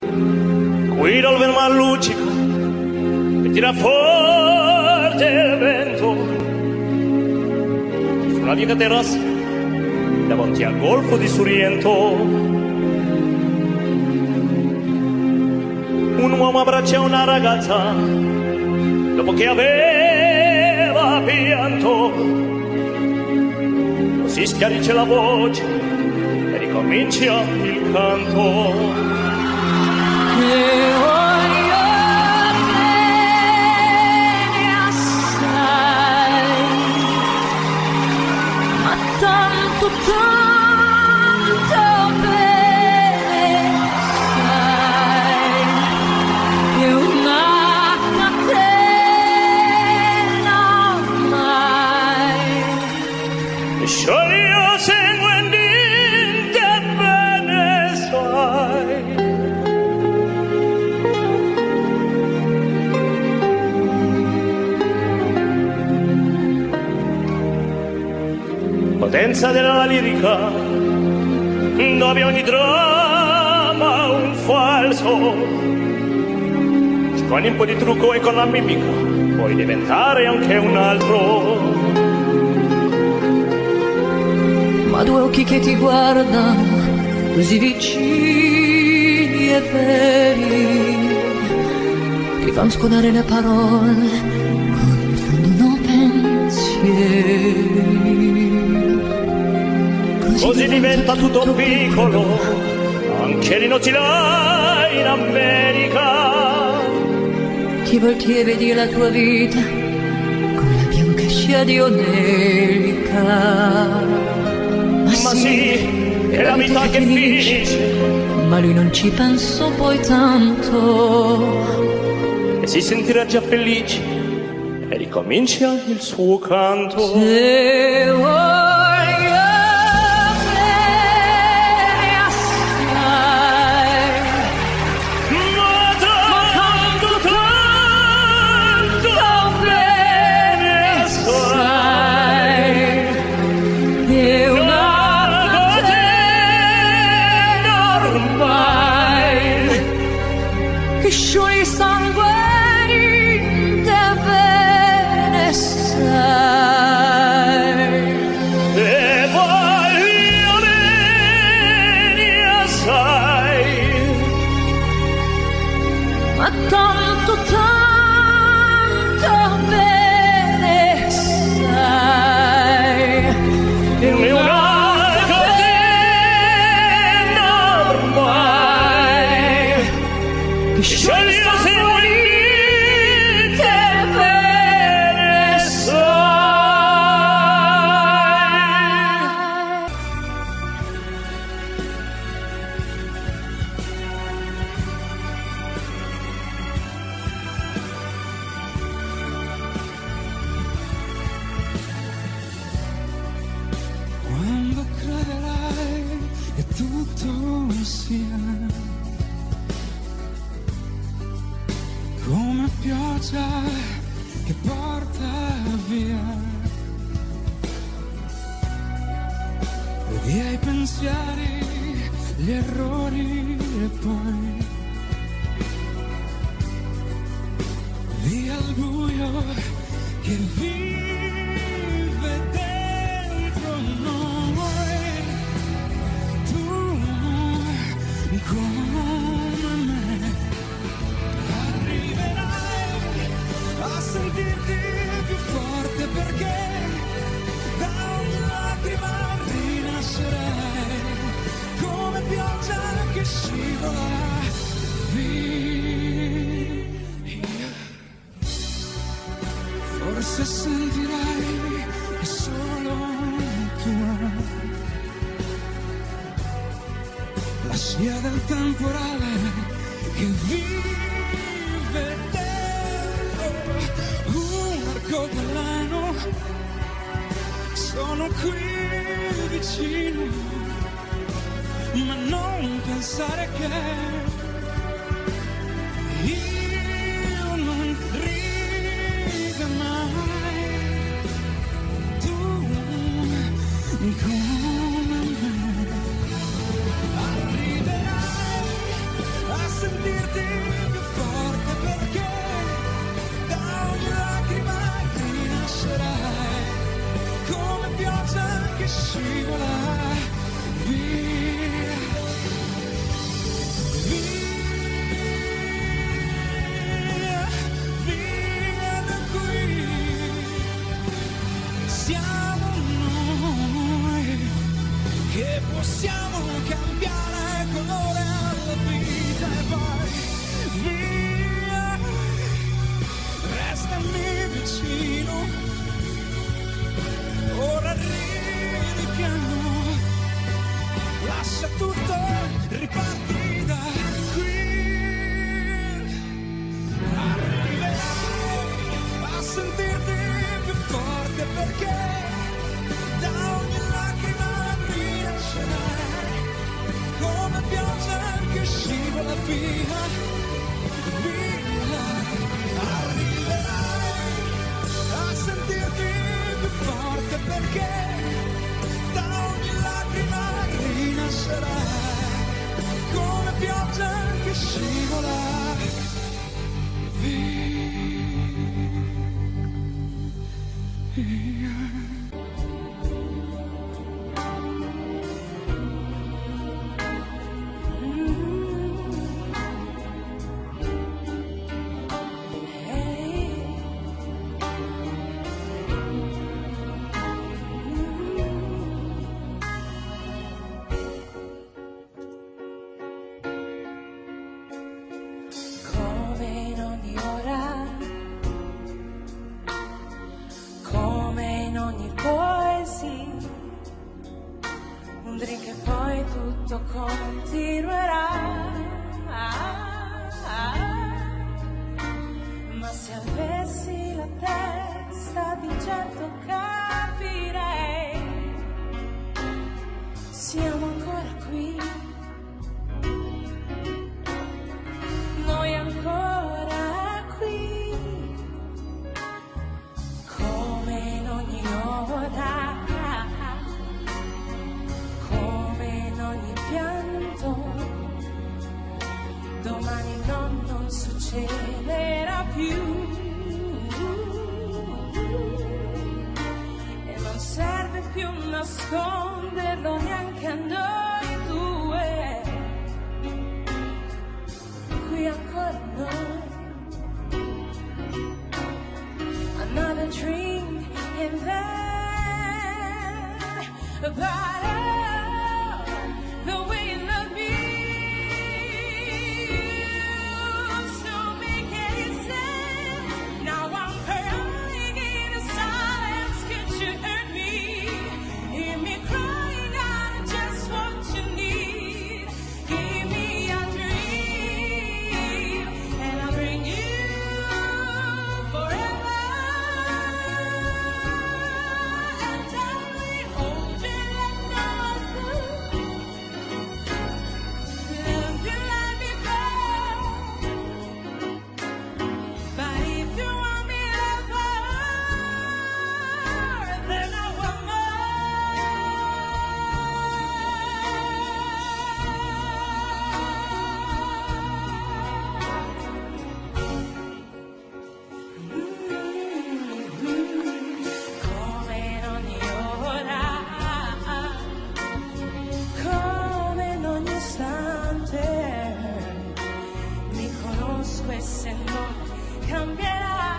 Qui dal vento ma luccica e tira forte il vento su una vieca terrazza davanti al golfo di Sorrento. Un uomo abbraccia una ragazza dopo che aveva pianto, così schiarisce la voce e ricomincia il canto. Tanto bene sai, è una catena ormai, e scioglie sanguinante bene sai. Potenza della lirica, dove ogni dramma un falso, con un po' di trucco e con la mimica puoi diventare anche un altro. Ma due occhi che ti guardano così vicini e veri ti fanno scordare le parole, confondono pensieri. Così diventa tutto piccolo, anche le notti là in America. Ti volti e vedi la tua vita come la bianca scia di Onelica. Ma sì, è la vita che finisce. Ma lui non ci pensò poi tanto E si sentirà già felice e ricomincia il suo canto. Se scioglie sangue bene sai, E voglio bene sai, ma tanto bene sai, è una catena ormai, che scioglie Quando crederai che tutto sia come pioggia che porta via i miei pensieri, gli errori e poi via il buio che vive dentro noi. Tu come me arriverai a sentirti più forte, perché da una lacrima rinascerai come pioggia che scivola via. Forse sentirai che sono tua la scia del temporale che vive dentro un arcobaleno. Sono qui vicino, ma non pensare che io non rido mai. Tu come me arriverai a sentire via, arriverai a sentirti più forte perché da ogni lacrima rinascerai come pioggia che scivola via. Come in ogni ora, come in ogni poesia, un drink e poi tutto continuerà. Ma se avessi la testa di certo capirei, siamo ancora qui. Noi ancora qui, come in ogni ora, come in ogni pianto. Domani non succederà più e non serve più nasconderlo neanche a noi due. Qui ancora noi, another drink and then, but oh, the way you love me, so make it sad. Now I'm crying in silence, can't you hurt me? Hear me crying out just what you need. Give me a dream and I'll bring you forever. And darling, hold you like no one could. Love you like before. But if you want me ever, then I want come in ogni ora, come in ogni istante, mi conosco e se non cambierà,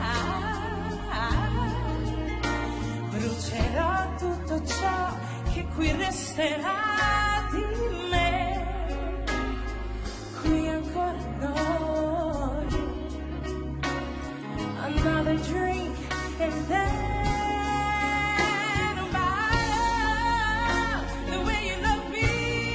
brucerò tutto ciò che qui resterà di me. Qui ancora noi, another drink and then, the way you love me,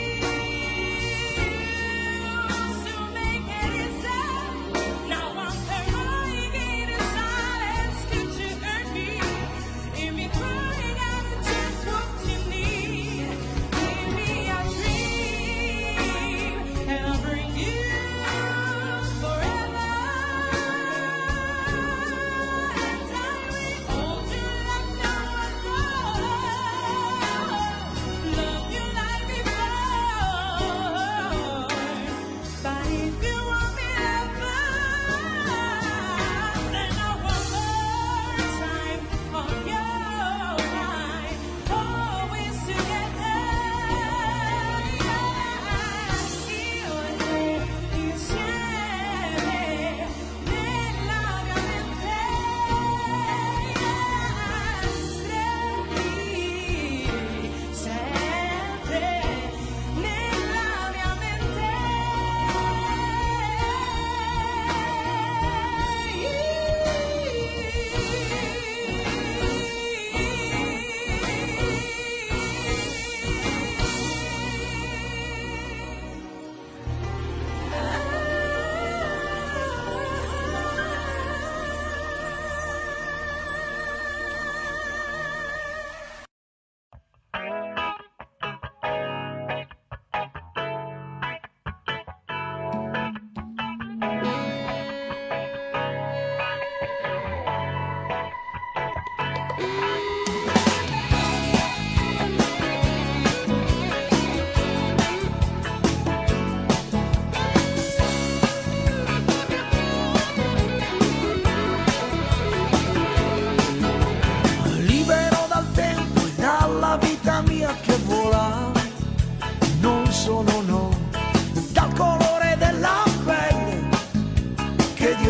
so make it easy. Now I'm crying in silence, can't you hurt me? Hear me crying out just what you need. Give me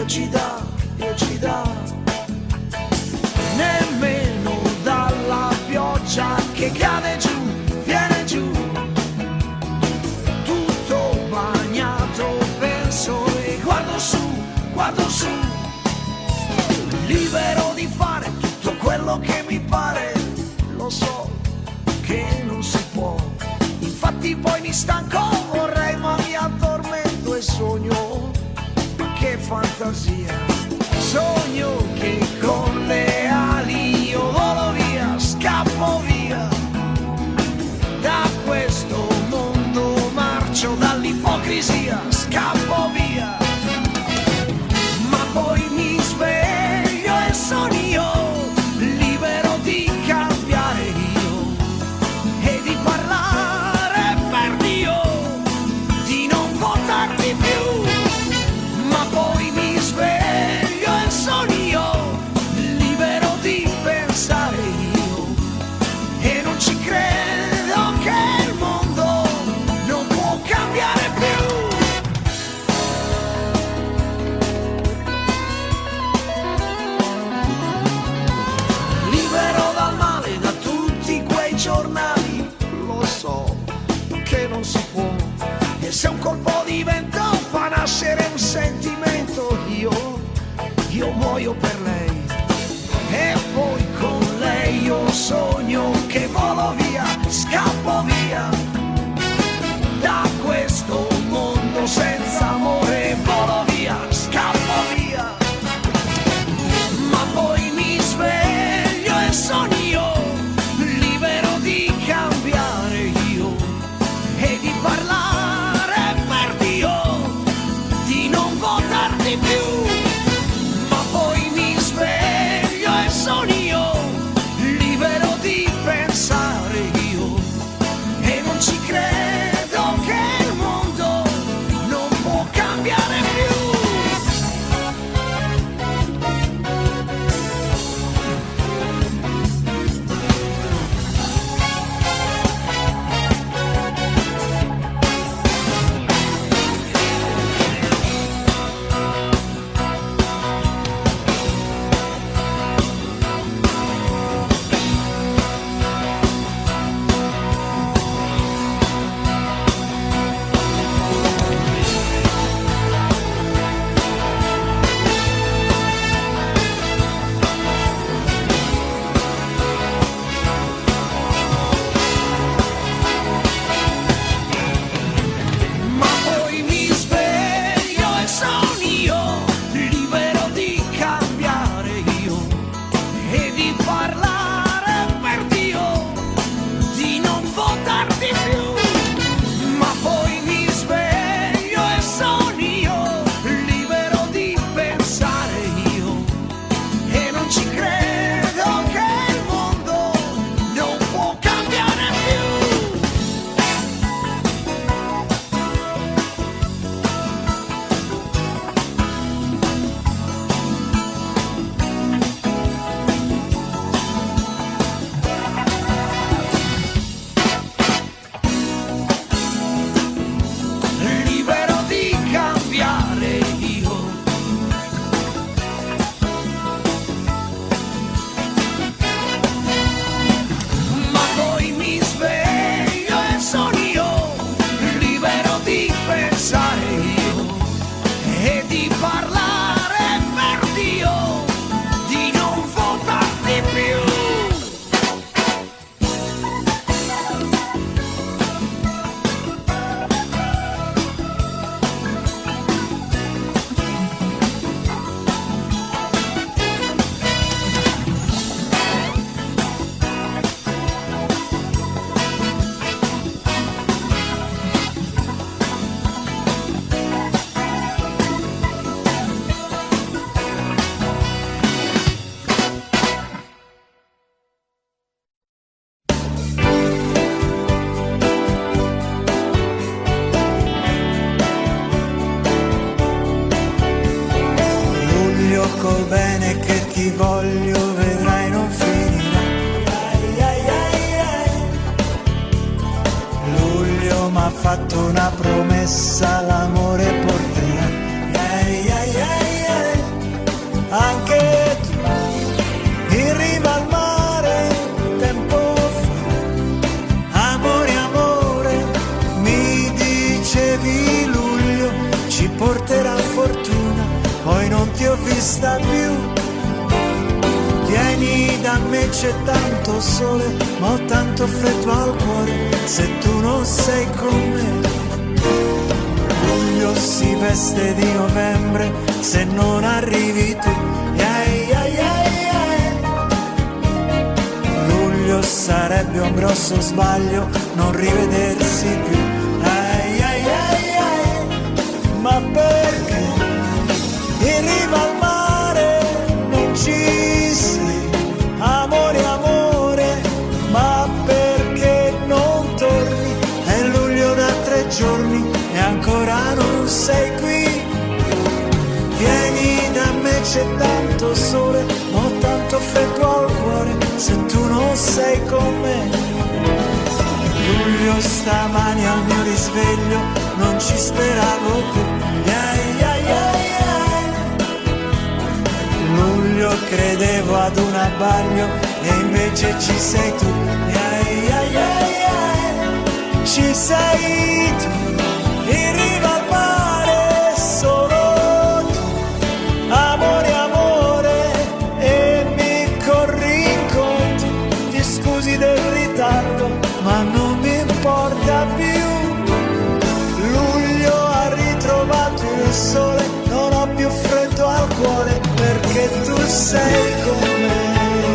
Dio ci dà, nemmeno dalla pioggia che cade giù, viene giù, tutto bagnato, penso e guardo su, libero di fare tutto quello che mi pare, lo so che non si può, infatti poi mi stanco, vorrei ma mi addormento e sogno, ma che fantasia, sogno che con le ali io volo via, scappo via, da questo mondo marcio dall'ipocrisia, scappo via, ma poi mi sveglio e sono io, libero di cambiare io e di parlare per Dio, di non votarti più, ma poi mi sveglio e sono io, libero di pensare io e non ci credo che il mondo non può cambiare più. Libero dal male, da tutti quei giornali, lo so che non si può, e se un colpo di vento fa nascere un sentimento, io muoio per lei, e poi con lei io sogno che volo via, scappo via, da questo mondo senza amore, volo via, scappo via, ma poi mi sveglio e sono io, libero di cambiare io e di parlare per Dio, di non votarti più, ma poi mi sveglio e sono io, libero di pensare io e non ci credo che il mondo non può cambiare più. Ma poi mi sveglio e sono io, libero di cambiare io e di parlare per Dio, di non votarti più, ma poi mi sveglio e sono io, libero di pensare io e non ci credo che il mondo non può cambiare più. Libero di cambiare io, ma poi mi sveglio e sono io, libero di pensare io e di parlare per Dio, di non votarti più. Luglio col bene che ti voglio vedrai non finirà. Luglio m'ha fatto una promessa, l'amore porterà. intera fortuna, poi non ti ho vista più. Vieni da me, c'è tanto sole, ma ho tanto freddo al cuore se tu non sei con me. Luglio si veste di novembre se non arrivi tu. Luglio sarebbe un grosso sbaglio non rivedersi più. Ma perché in riva al mare non ci sei, amore, amore? Ma perché non torni? È luglio da 3 giorni e ancora non sei qui. Vieni da me, c'è tanto sole, ma ho tanto freddo al cuore se tu non sei con me. Luglio stamani al mio risveglio non ci speravo più. Luglio credevo ad un abbaglio e invece ci sei tu. Ci sei tu, in riva al mare, solo tu, amore, amore, e mi corri incontro. Ti scusi del ritardo, ma non mi importa più. Luglio ha ritrovato il sole, non ho più freddo al cuore perché tu sei con me.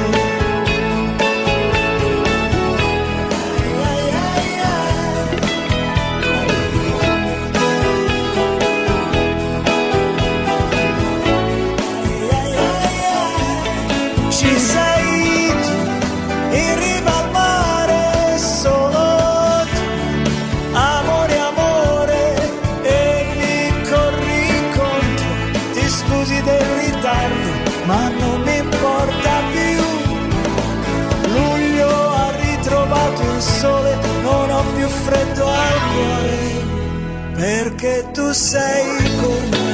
Ci sei tu, in riva al mare, solo tu, amore, amore, e mi corri incontro. Ti scusi del ritardo, ma non mi importa più. Luglio ha ritrovato il sole, non ho più freddo al cuore perché tu sei con me.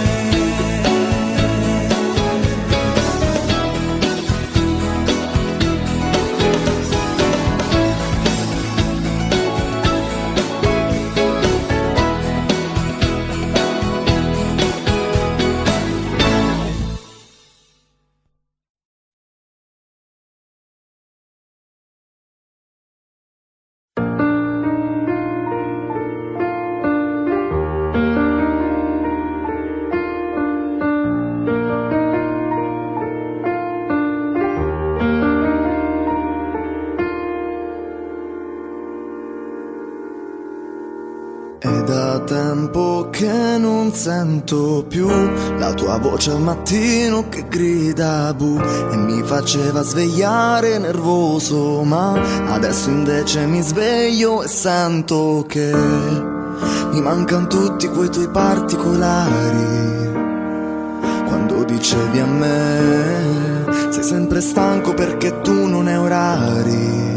È da tempo che non sento più la tua voce al mattino che grida bu e mi faceva svegliare nervoso, ma adesso invece mi sveglio e sento che mi mancano tutti quei tuoi particolari. Quando dicevi a me sei sempre stanco perché tu non hai orari.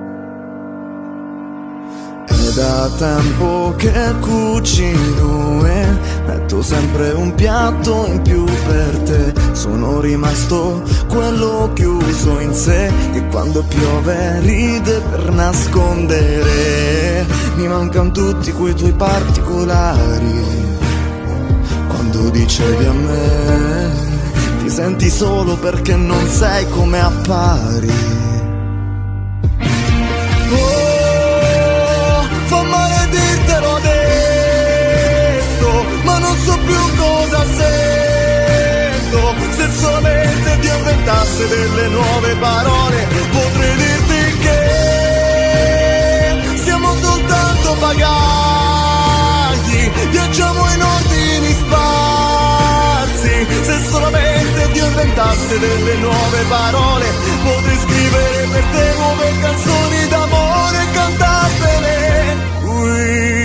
Da tempo che cucino e metto sempre un piatto in più per te. Sono rimasto quello chiuso in sé che quando piove ride per nascondere. Mi mancano tutti quei tuoi particolari. Quando dicevi a me ti senti solo perché non sei come appari. Ma non so più cosa sento. Se solamente Dio inventasse delle nuove parole, potrei dirti che siamo soltanto bagagli, viaggiamo in ordini sparsi. Se solamente Dio inventasse delle nuove parole, potrei scrivere per te nuove canzoni d'amore e cantartele qui.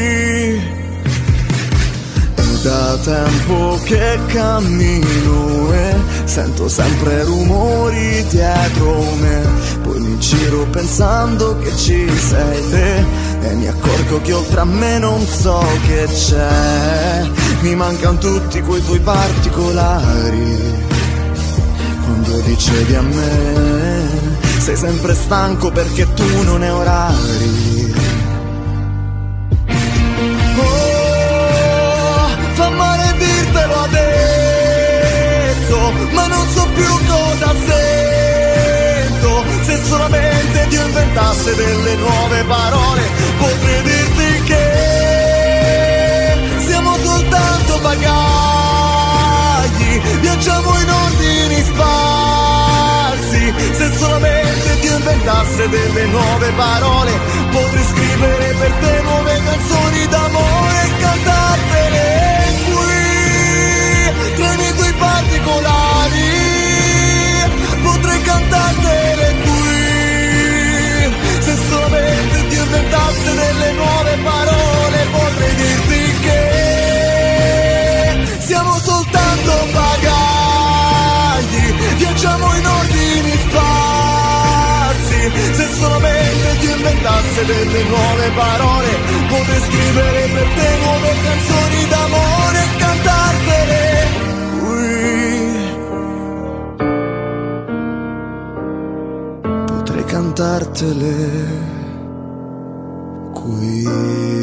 Da tempo che cammino e sento sempre rumori dietro me. Poi mi giro pensando che ci sei te e mi accorgo che oltre a me non so che c'è. Mi mancano tutti quei tuoi particolari. Quando dicevi a me sei sempre stanco perché tu non hai orari. Fa male dirtelo inventasse delle nuove parole, potrei dirti che siamo soltanto bagagli, viaggiamo in ordini sparsi. Se solamente Dio inventasse delle nuove parole, potrei scrivere per te nuove canzoni d'amore e cantartele qui, tra i miei tuoi particolari. Potrei cantartele qui, se solamente Dio inventasse delle nuove parole, potrei dirti che siamo soltanto bagagli, viaggiamo in ordini sparsi. Se solamente Dio inventasse delle nuove parole, potrei scrivere per te nuove canzoni d'amore e cantartele qui. Potrei cantartele qui.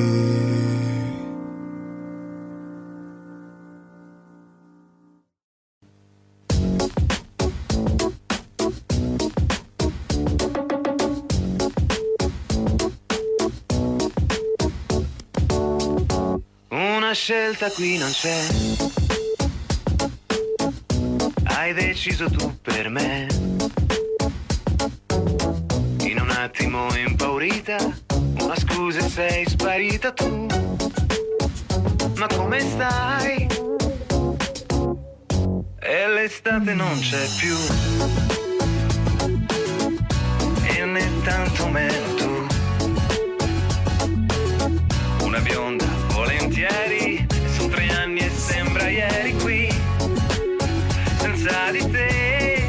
Una scelta qui non c'è, hai deciso tu per me. In un attimo impaurita, una scusa e sei sparita tu. Ma come stai? E l'estate non c'è più, e né tanto meno tu. Una bionda volentieri, sono 3 anni e sembra ieri qui, senza di te.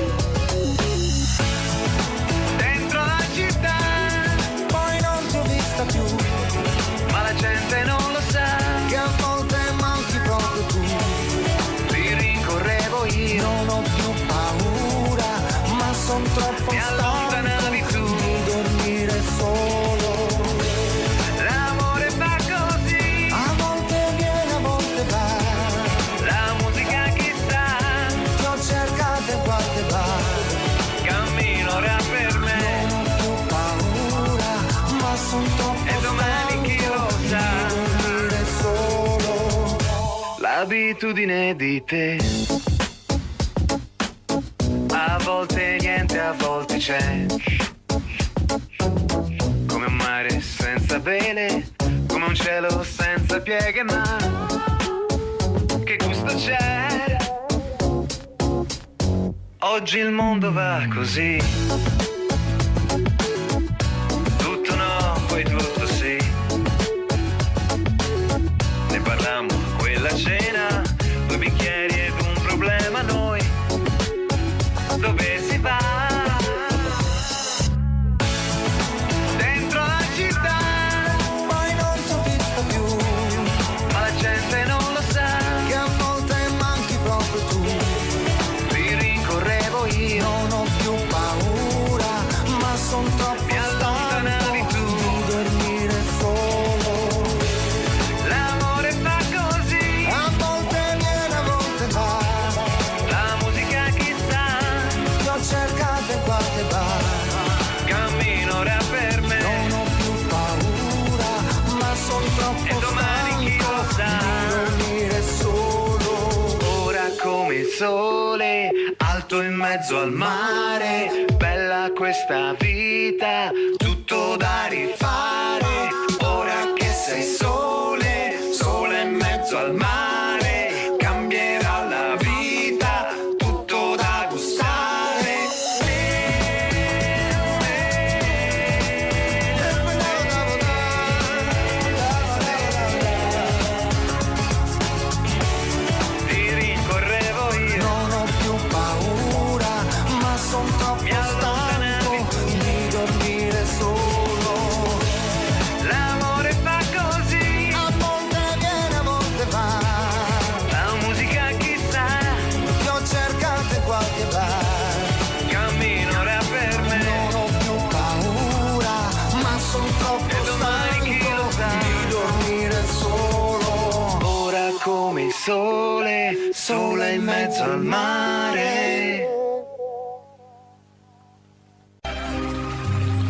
Dentro la città, Poi non ti ho vista più, ma la gente non lo sa, che a volte manchi proprio tu. ti rincorrevo io, Non ho più paura, ma son troppo mi allontanavi stanco tu. di dormire solo. L'amore fa così, A volte viene, a volte va. la musica chissà, Ti ho cercato in qualche bar. cammino ora per me, Non ho più paura, ma son troppo e domani chi lo sa, stanco di dormire solo. l'abitudine di te. A volte niente, a volte c'è, come un mare senza vele, come un cielo senza pieghe, ma che gusto c'è? Oggi il mondo va così, tutto no, poi tutto sì. Ne parlammo a quella cena, 2 bicchieri ed un problema noi. Dove si va? Dentro la città, Poi non ti ho vista più, ma la gente non lo sa, che a volte manchi proprio tu. ti rincorrevo io, Non ho più paura, ma son troppo mi allontanavi stanco tu. di dormire solo. L'amore fa così, A volte viene, a volte va. la musica chissà, Ti ho cercato in qualche bar. cammino ora per me, Non ho più paura, ma son troppo e domani chi lo sa. stanco di dormire solo. Ora come il sole, alto in mezzo al mare, bella questa vita, tutto da rifare. Ora che sei sole, sole in mezzo al mare, cambierà la vita, tutto da gustare. Ti rincorrevo io, Non ho più paura, ma son troppo mi allontanavi stanco tu. di dormire solo. L'amore fa così, A volte viene, a volte va. la musica chissà, Ti ho cercato in qualche bar. cammino ora per me. Non ho più paura, ma son troppo E domani chi lo sa? stanco di dormire solo. Ora come il sole, sole in mezzo al mare.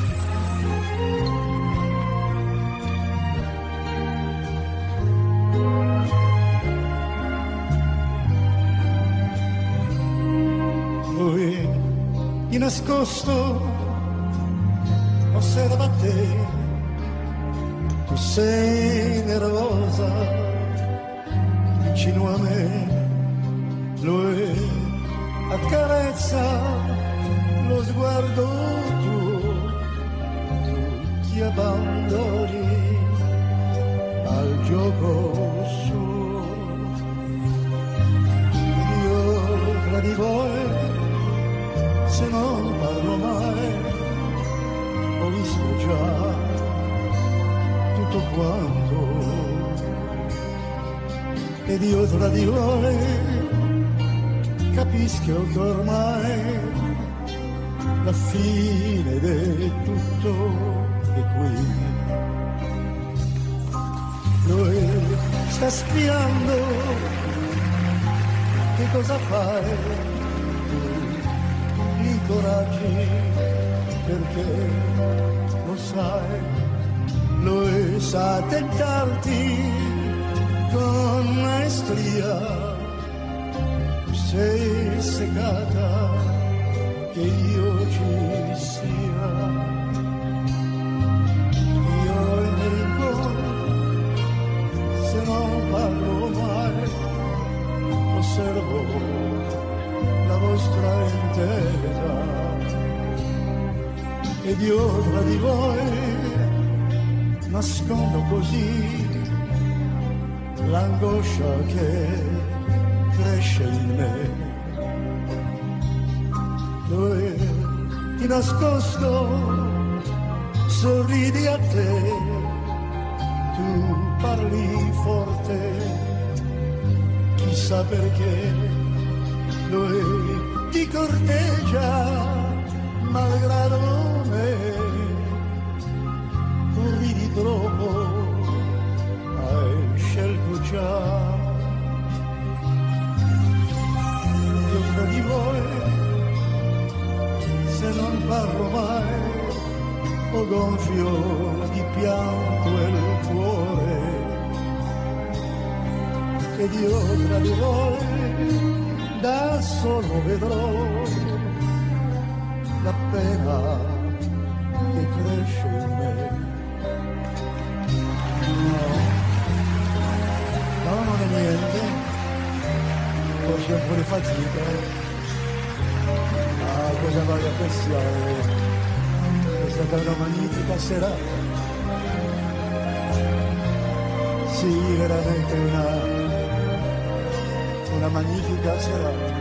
di nascosto osserva te, tu sei nervosa vicino a me, lui accarezza lo sguardo tuo, tu ti abbandoni al gioco suo. Io tra di voi, se non parlo mai, ho visto già tutto quanto, ed io tra di voi capisco che ormai la fine di tutto è qui. Lui sta spiando, che cosa fai? Tu li incoraggi perché lo sai, lui sa tentarti con maestria. Sei seccata che io ci sia, io mi ricordo, se non parlo mai, osservo la vostra intesa, ed io tra di voi nascondo così l'angoscia che cresce in me. Lui di nascosto sorridi a te, tu parli forte, chissà perché. Lui ti corteggia malgrado me, tu ridi troppo, hai scelto già. Tra di voi, se non parlo mai, ho gonfio di pianto il cuore, ed io tra di voi da solo vedrò la pena che cresce in me. No, non è niente. Oggi ho un po' di fatica, ma cosa vado a pensare? È stata una magnifica serata, sì, veramente una magnifica serata.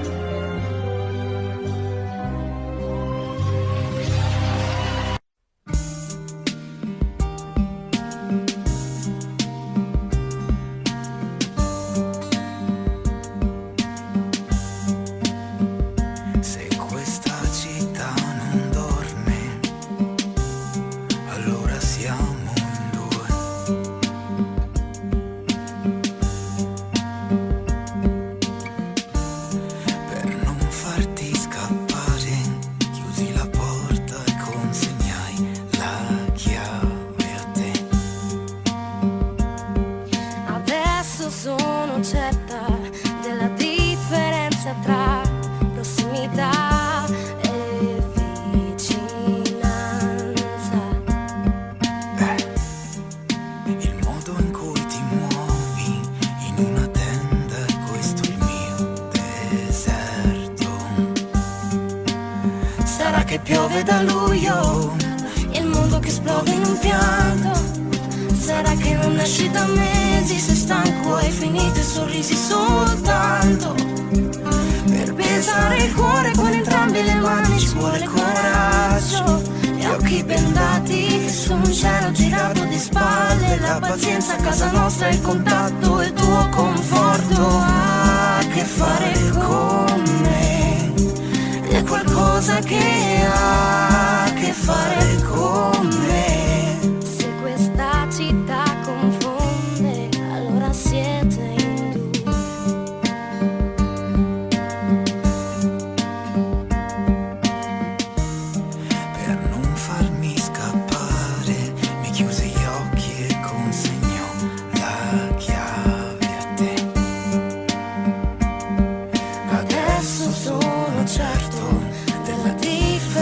Che piove da luglio, il mondo che esplode in un pianto. Sarà che non esci da mesi, sei stanco, hai finito i sorrisi soltanto. Per pesare il cuore con entrambe le mani ci vuole coraggio. E occhi bendati su un cielo girato di spalle. La pazienza a casa nostra, il contatto, il tuo conforto. Ha a che fare con me. È qualcosa che ha a che fare con me. Se questa città confonde, allora siete in due. Per non farmi scappare, mi chiuse gli occhi e consegnò la chiave a te. Adesso sono certo della differenza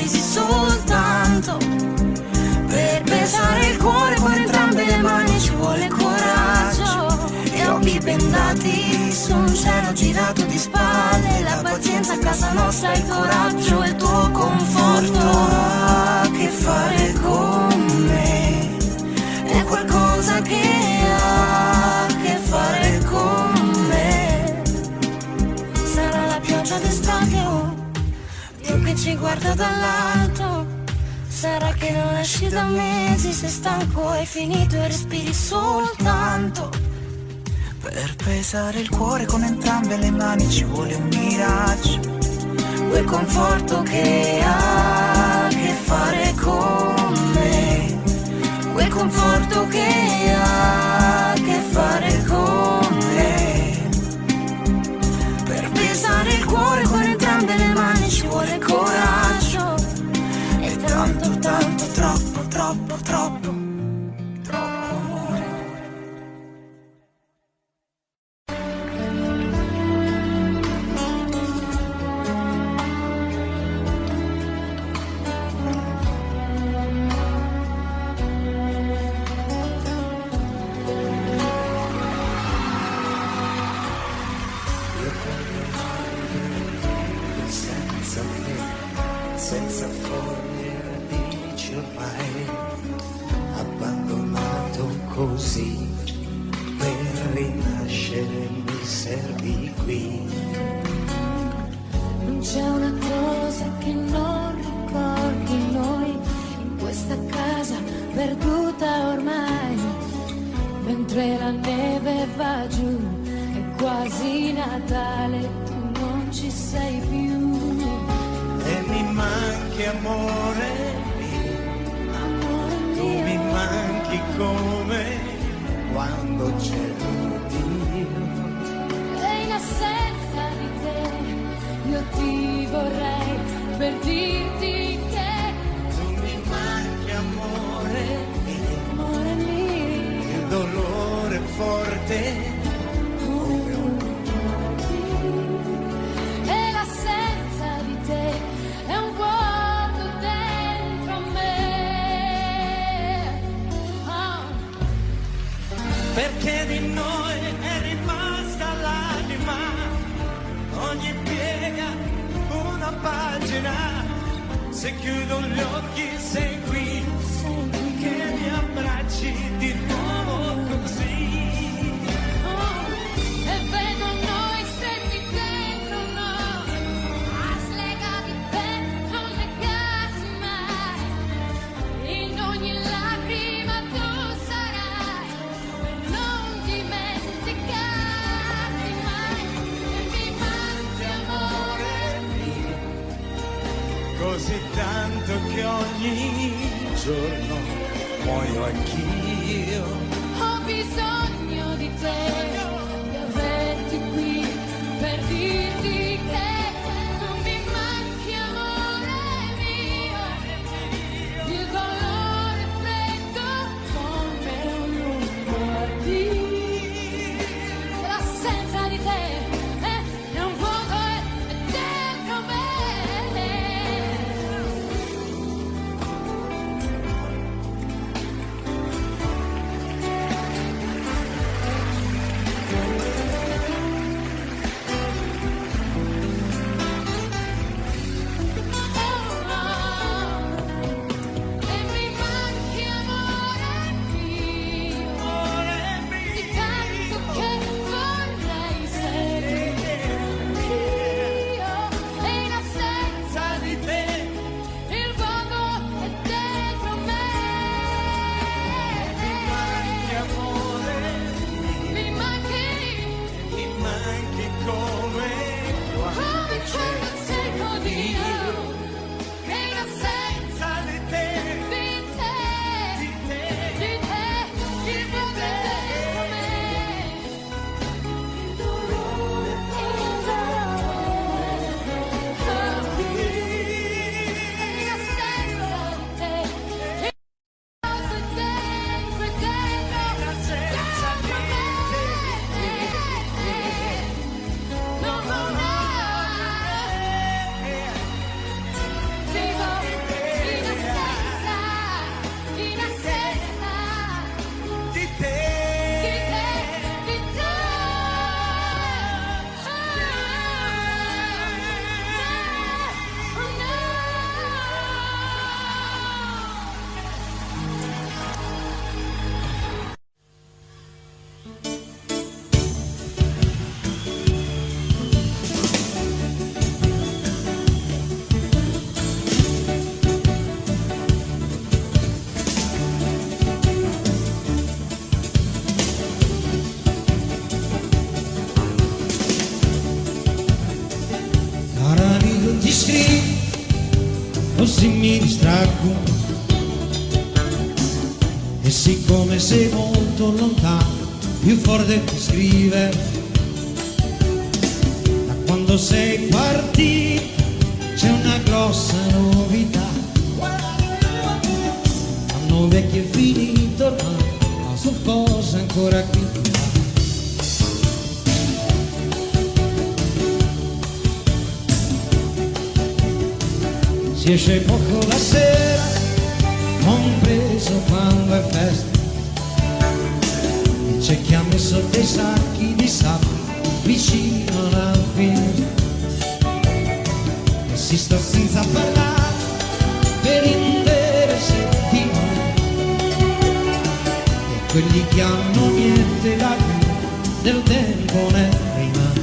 sorrisi soltanto per pesare il cuore con entrambe le mani ci vuole coraggio e occhi bendati su un cielo girato di spalle, la pazienza a casa nostra, il coraggio e il tuo conforto. Ha a che fare con me, è qualcosa che ha a che fare con me. Sarà la pioggia d'estate o Dio che ci guarda dall'alto. Sarà che non esci da mesi, sei stanco, hai finito e respiri soltanto per pesare il cuore con entrambe le mani ci vuole un miraggio, quel conforto che ha a che fare con me, quel conforto che ha a che fare con me. Per pesare il cuore con entrambe le mani ci vuole coraggio e tanto, tanto, troppo, troppo, troppo, troppo amore. Senza foglie e radici ormai, abbandonato così, per rinascere mi servi qui. Non c'è una cosa che non ricordi noi, in questa casa perduta ormai, mentre la neve va giù, è quasi Natale, tu non ci sei più. E mi manchi amore mio, tu mi manchi come quando c'ero Dio. E in assenza di te io ti vorrei per dirti che Tu mi manchi amore mio, il dolore forte. e l'assenza di te è un vuoto dentro me. Perché di noi è rimasta l'anima, ogni piega una pagina, se chiudo gli occhi sei qui, che mi abbracci di nuovo così. E vedo noi stretti dentro noi, slegati per non legarsi mai. In ogni lacrima tu sarai, per non dimenticarti mai. E mi manchi amore mio, Così tanto che ogni giorno muoio anch'io. ho bisogno di te, di averti qui per dirti che non mi manchi amore mio, il dolore freddo come un lungo addio, l'assenza di te è un vuoto dentro me. così mi distraggo. E siccome sei molto lontano, più forte ti scrive. Da quando sei partito c'è una grossa novità. L'anno vecchio è finito ormai, ma su cosa ancora qui. Si esce poco la sera, compreso quando è festa, e c'è chi ha messo dei sacchi di sabbia vicino alla finestra, e si sta senza parlare per intere settimane, e quelli che hanno niente da dire del tempo ne rimane.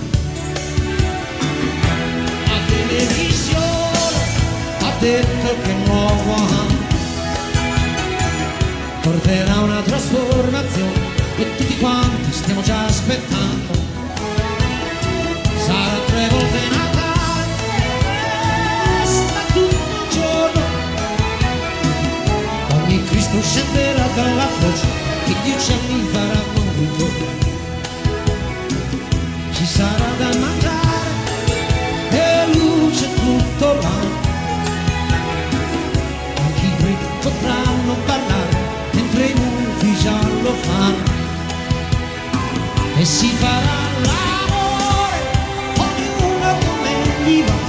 La televisione ha detto che nuovo anno porterà una trasformazione e tutti quanti stiamo già aspettando. Sarà 3 volte Natale, sta tutto il giorno, ogni Cristo scenderà dalla croce e gli uccelli faranno ritorno. Ci sarà da mangiare e luce tutto l'anno, anche i preti potranno parlare mentre i muti già lo fanno, e si farà l'amore ognuno come gli va,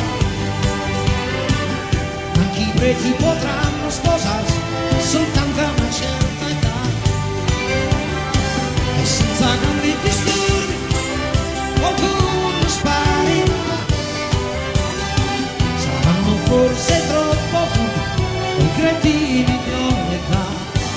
anche i preti potranno sposarsi soltanto a una certa età, e senza grandi disturbi qualcuno sparirà. Saranno forse troppo furbi quei cretini di ogni età.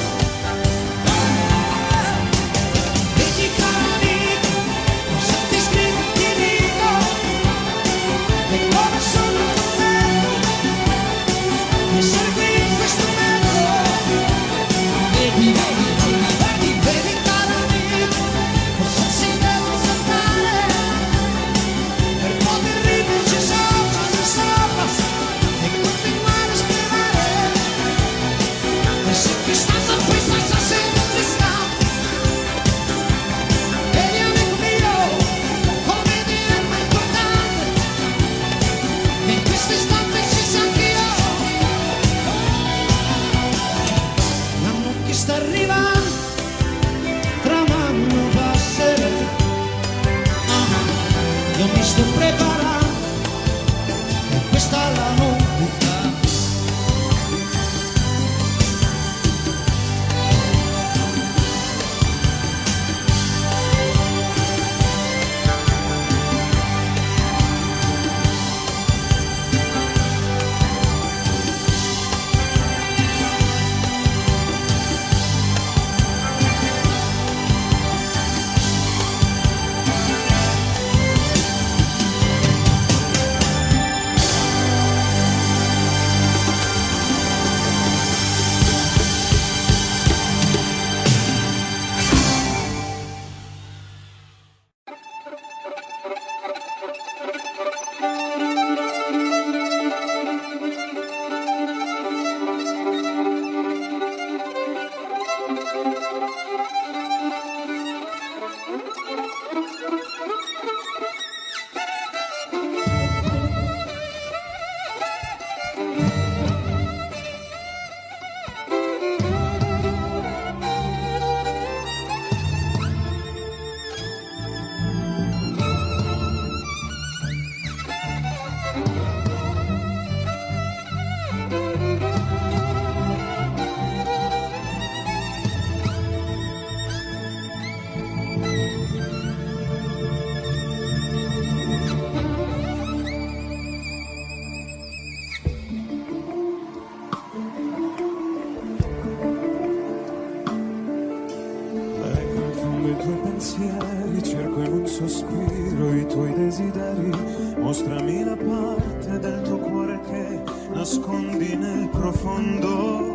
Cerco in un sospiro i tuoi desideri, mostrami la parte del tuo cuore che nascondi nel profondo.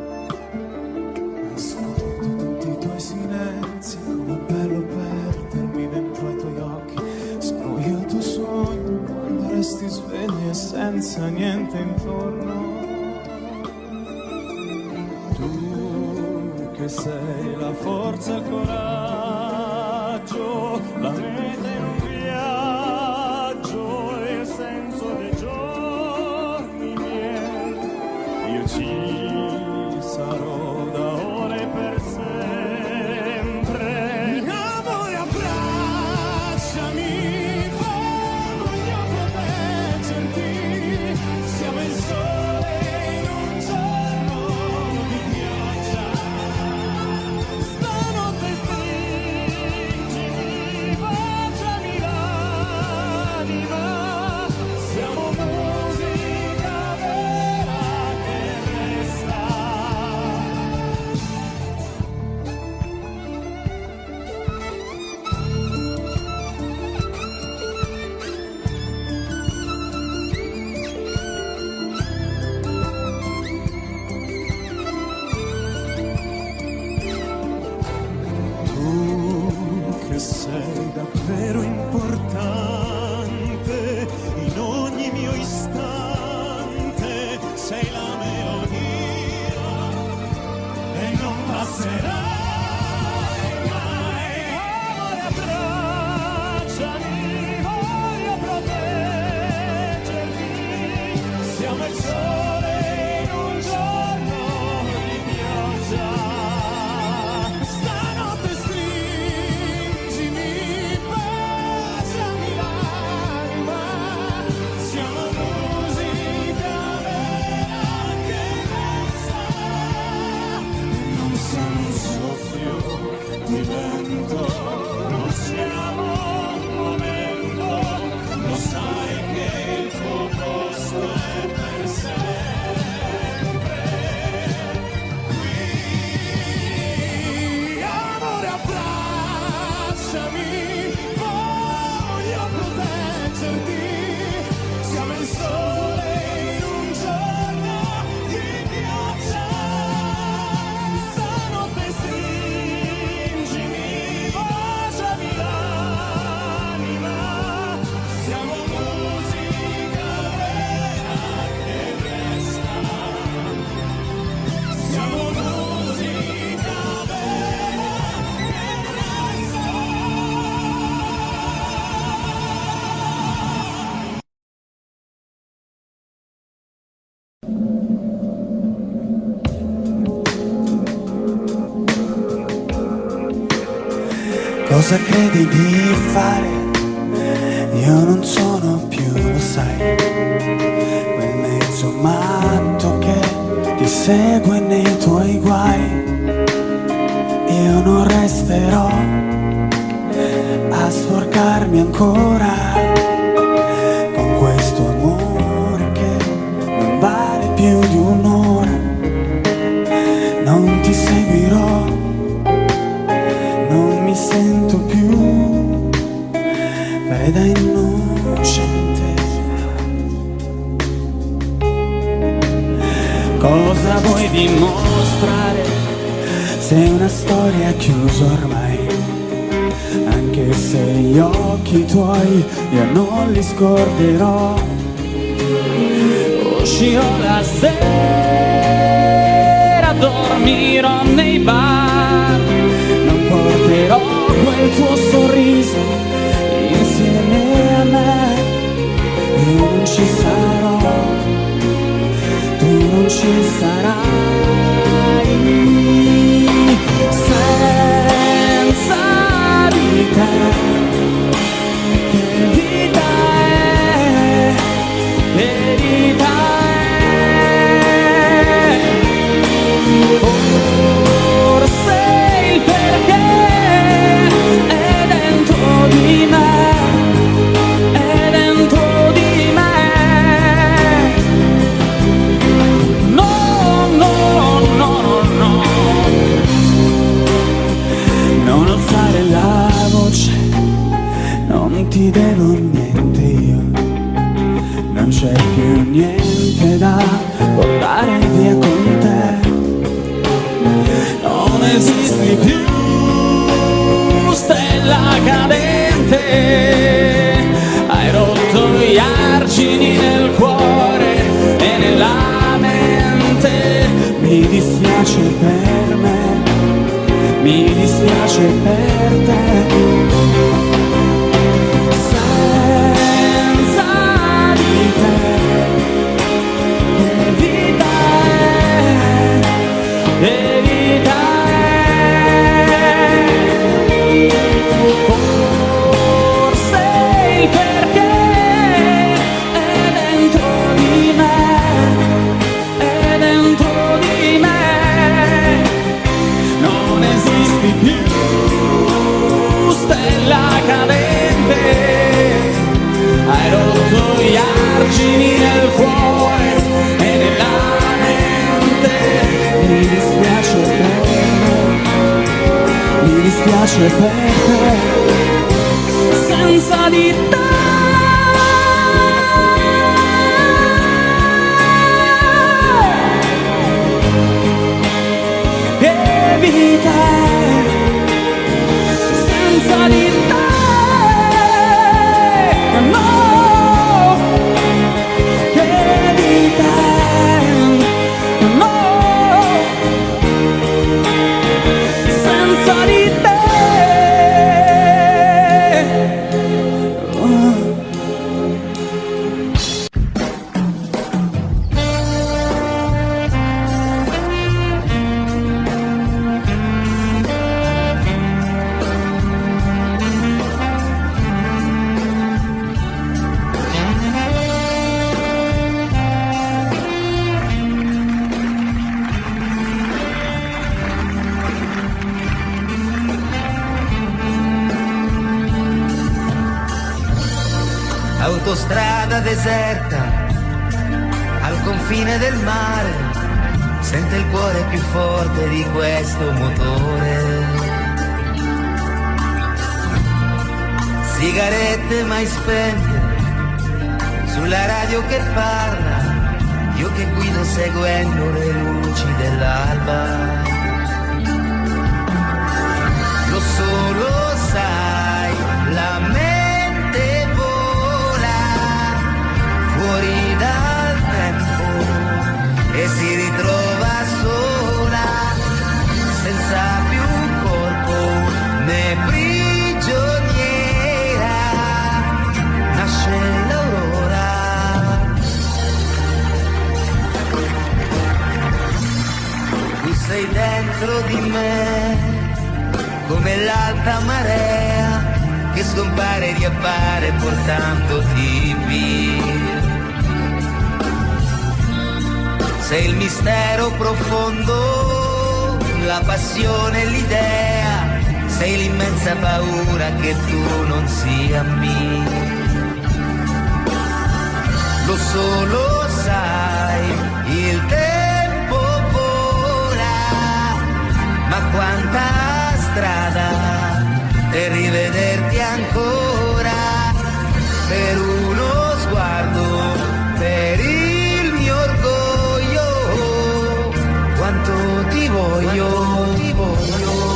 Ascolto tutti i tuoi silenzi, com'è bello perdermi dentro ai tuoi occhi. Sono io il tuo sogno, quando resti svegli e senza niente intorno. che sei la forza e il coraggio, la meta in un viaggio, il senso dei giorni miei. Io ci sarò da ora e per sempre. Amore, abbracciami, voglio proteggerti. Siamo il sole in un giorno di pioggia. Stanotte stringimi, baciami l'anima. Siamo musica vera che resta. Tu che sei davvero importante in ogni mio istante, sei la melodia e non passerai mai. Amore, abbracciami, voglio proteggerti. Siamo il sole in un giorno di pioggia. Stanotte stringimi, baciami l'anima. Siamo musica vera che resta. Non siamo un soffio di vento, non siamo un momento. Lo sai che il tuo posto è per sempre qui. Amore, abbracciami, voglio proteggerti. Siamo il sole in un giorno di pioggia. Stanotte stringimi, baciami l'anima. Siamo musica vera che resta. Siamo musica vera che resta. Cosa credi di fare? Io non sono più, lo sai, quel mezzo matto che ti segue nei tuoi guai. Io non resterò a sporcarmi ancora con questo amore che non vale più di un'ora. Non ti seguirò, non mi sento più preda innocente. Cosa vuoi dimostrare? Sei una storia chiusa ormai, anche se gli occhi tuoi io non li scorderò. Uscirò la sera, dormirò nei bar, non porterò quel tuo sorriso insieme a me. Io non ci sarò, tu non ci sarai. Senza di te, che vita è, che vita è. Forse il perché è dentro di me, è dentro di me. No, no, no, no, non alzare la voce, non ti devo niente io, non c'è più niente da portare via con te. Non esisti più, stella cadente, hai rotto gli argini nel cuore e nella mente. Mi dispiace per me, dispiace per te. Senza di te, che vita è, che vita è. Forse il perché è dentro di me, è dentro di me. Non esisti più, stella cadente, hai rotto gli argini nel cuore e nella mente. Mi dispiace per te, mi dispiace per te, senza di te. Che vita è, senza di te, no. Che vita è, no, senza di te. Autostrada deserta, al confine del mare, sente il cuore più forte di questo motore. Sigarette mai spente, sulla radio che parla, io che guido seguendo le luci dell'alba. Lo solo sai, la mente vola fuori dal tempo e si ritrova sola, senza più corpo né prigioniera. Nasce l'aurora, tu sei dentro di me, come l'alta marea che scompare e riappare portandoti via. Sei il mistero profondo, la passione e l'idea, sei l'immensa paura che tu non sia mia. Lo solo sai, il tempo vola, ma quanta strada per rivederti ancora, per uno sguardo, per il mio orgoglio, quanto ti voglio, ti voglio.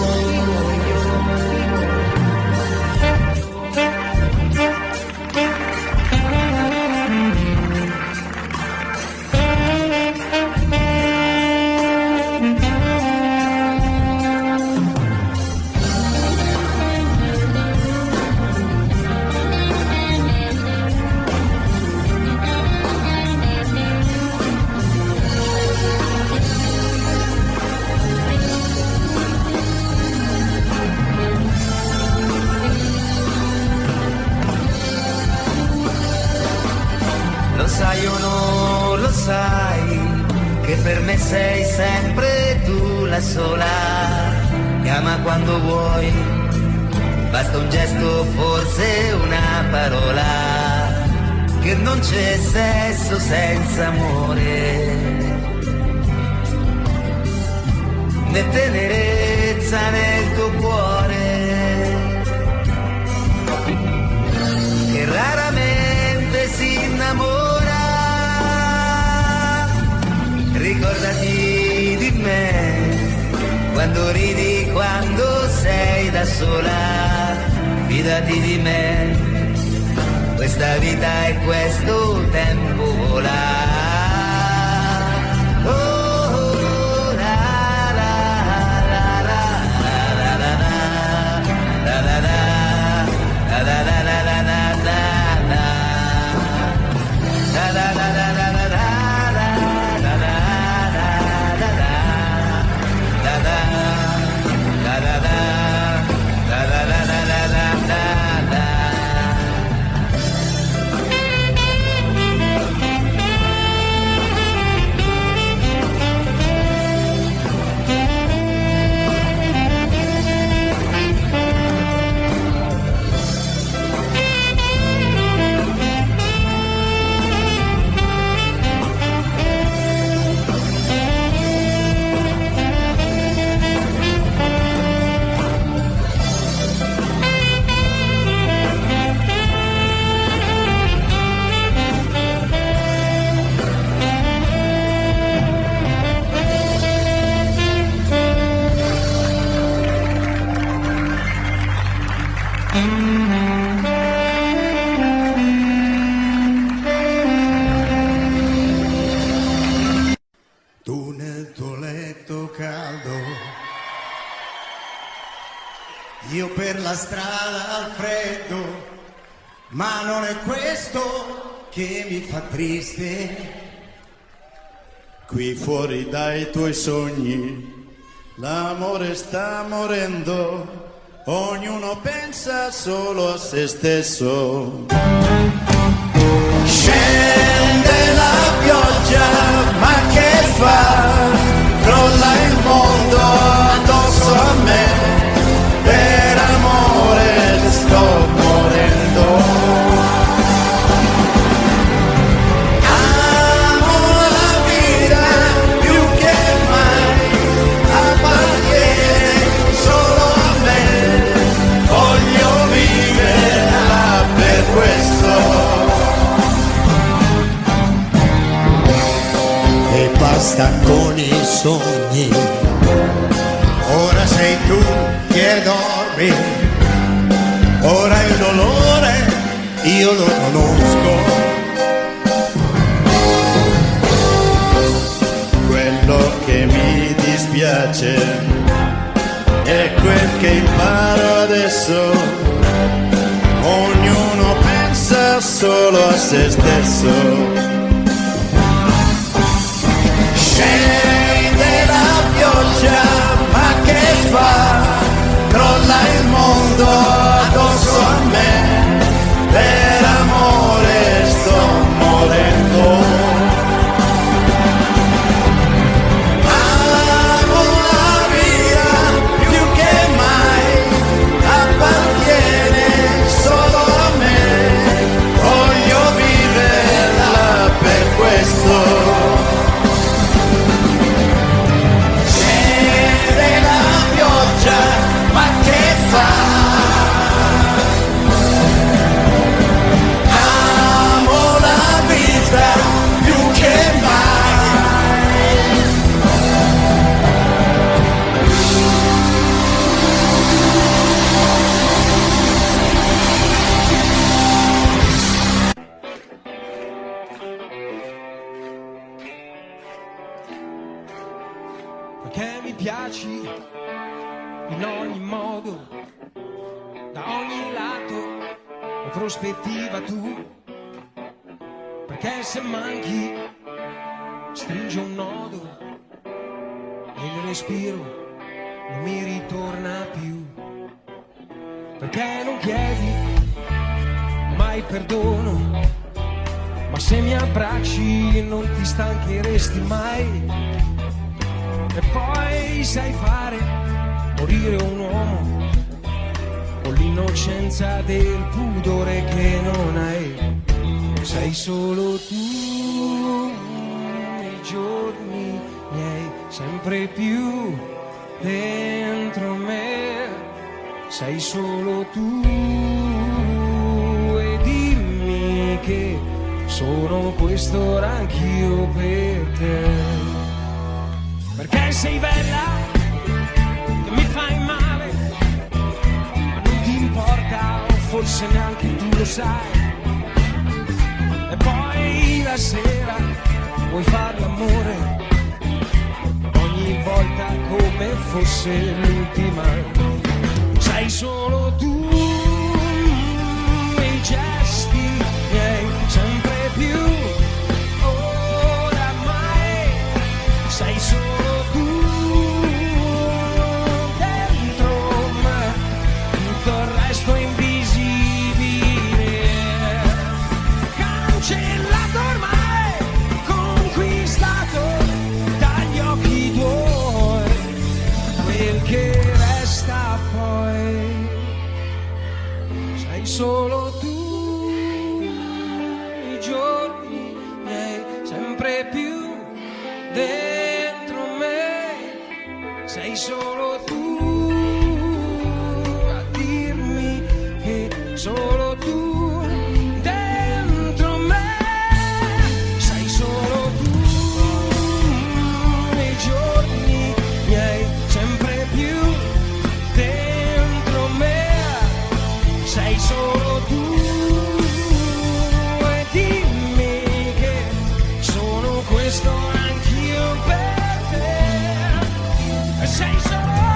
Lo sai o non lo sai, che per me sei sempre tu la sola. Chiama quando vuoi, basta un gesto, forse una parola, che non c'è sesso senza amore, né tenerezza nel tuo cuore, che raramente si innamora. Ricordati di me, quando ridi, quando sei da sola, fidati di me, questa vita e questo tempo vola. Oh, la, la, la, la, la, la, la. strada al freddo, ma non è questo che mi fa triste. Qui fuori dai tuoi sogni, l'amore sta morendo, ognuno pensa solo a se stesso. Scende la pioggia, ma che fa? Crolla il mondo addosso a me, per amore sto morendo. Amo la vita più che mai, appartiene solo a me, voglio viverla per questo. E basta con i sogni, ora sei tu che dormi, ora il dolore io lo conosco. Quello che mi dispiace è quel che imparo adesso, ognuno pensa solo a se stesso. Scende la pioggia, ma che fa? Crolla il mondo addosso a me, per amore sto morendo. Amo la vita più che mai, appartiene solo a me, voglio viverla per questo. Ma che fa? Amo la vita più che Perché mi piaci in ogni modo, da ogni lato e prospettiva tu, perché se manchi stringe un nodo e il respiro non mi ritorna più, perché non chiedi mai perdono, ma se mi abbracci non ti stancheresti mai, e poi sai fare morire un uomo con l'innocenza del pudore che non hai. Sei solo tu nei giorni miei, sempre più dentro me. Sei solo tu e dimmi che sono quest'ora anch'io per te. Perché sei bella, che mi fai male, ma non ti importa, o forse neanche tu lo sai. E poi la sera vuoi far l'amore, ogni volta come fosse l'ultima. Sei solo tu, i gesti miei, sempre più, oramai. Sei solo tu dentro me, tutto il resto è invisibile, cancellato ormai, conquistato dagli occhi tuoi, quel che resta poi. Sei solo tu, i giorni miei, sempre più dentro me. Sei solo tu a dirmi che solo tu dentro me. Sei solo tu nei giorni miei, sempre più dentro me. Sei solo tu e dimmi che sono questo anch'io per te. Sei solo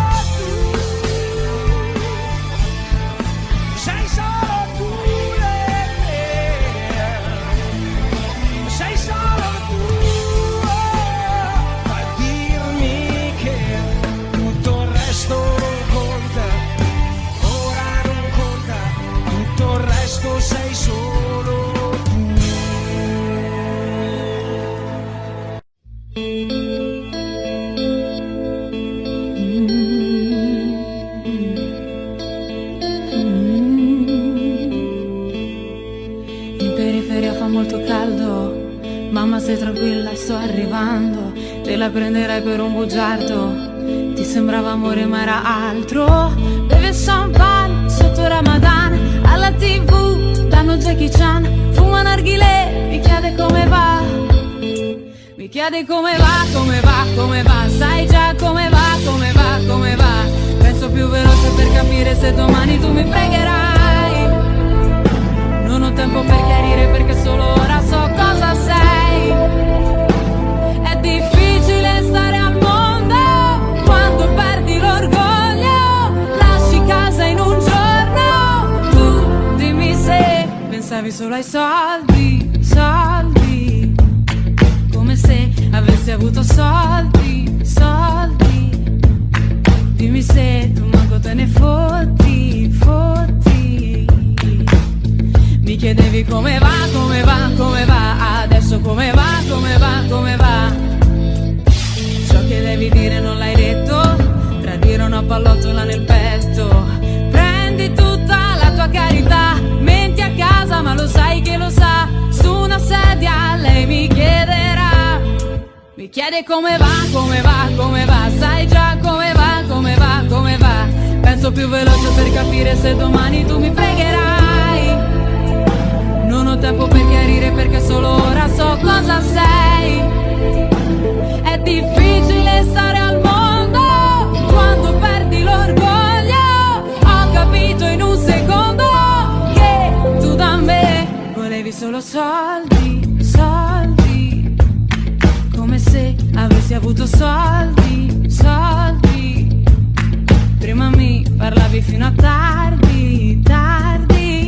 In periferia fa molto caldo. Mamma stai tranquilla, sto arrivando. Te la prenderai per un bugiardo. Ti sembrava amore ma era altro. Beve champagne sotto Ramadan. Alla TV danno Jackie Chan. Fuma narghilè, mi chiede come va. Mi chiede come va, come va, come va. Sai già come va, come va, come va. Penso più veloce per capire se domani tu mi pregherai. Non ho tempo per chiarire perché solo ora so cosa sei. È difficile stare al mondo quando perdi l'orgoglio. Lasci casa in un giorno. Tu dimmi se pensavi solo ai soldi, soldi. Come se avessi avuto soldi, soldi. Dimmi se tu manco te ne fotti, fotti. Mi chiedevi come va, come va, come va. Adesso come va, come va, come va. Ciò che devi dire non l'hai detto. Tradire una pallottola nel petto. Prendi tutta la tua carità. Menti a casa ma lo sai che lo sa. Su una sedia lei mi chiederà. Mi chiede come va, come va, come va. Sai già come va, come va, come va. Penso più veloce per capire se domani tu mi pregherai. Non ho tempo per chiarire perché solo ora so cosa sei. È difficile stare al mondo quando perdi l'orgoglio. Ho capito in un secondo che tu da me volevi solo soldi, soldi. Come se avessi avuto soldi, soldi. Prima mi parlavi fino a tardi, tardi.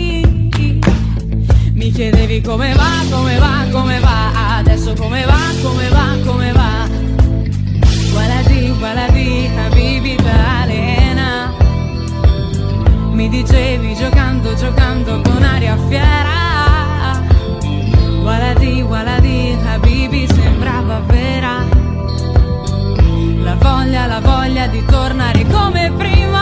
Mi chiedevi come va, come va, come va. Adesso come va, come va, come va. Waladi, habibi ta'alena. Mi dicevi giocando, giocando con aria fiera. Waladi, habibi sembrava vera. La voglia di tornare come prima.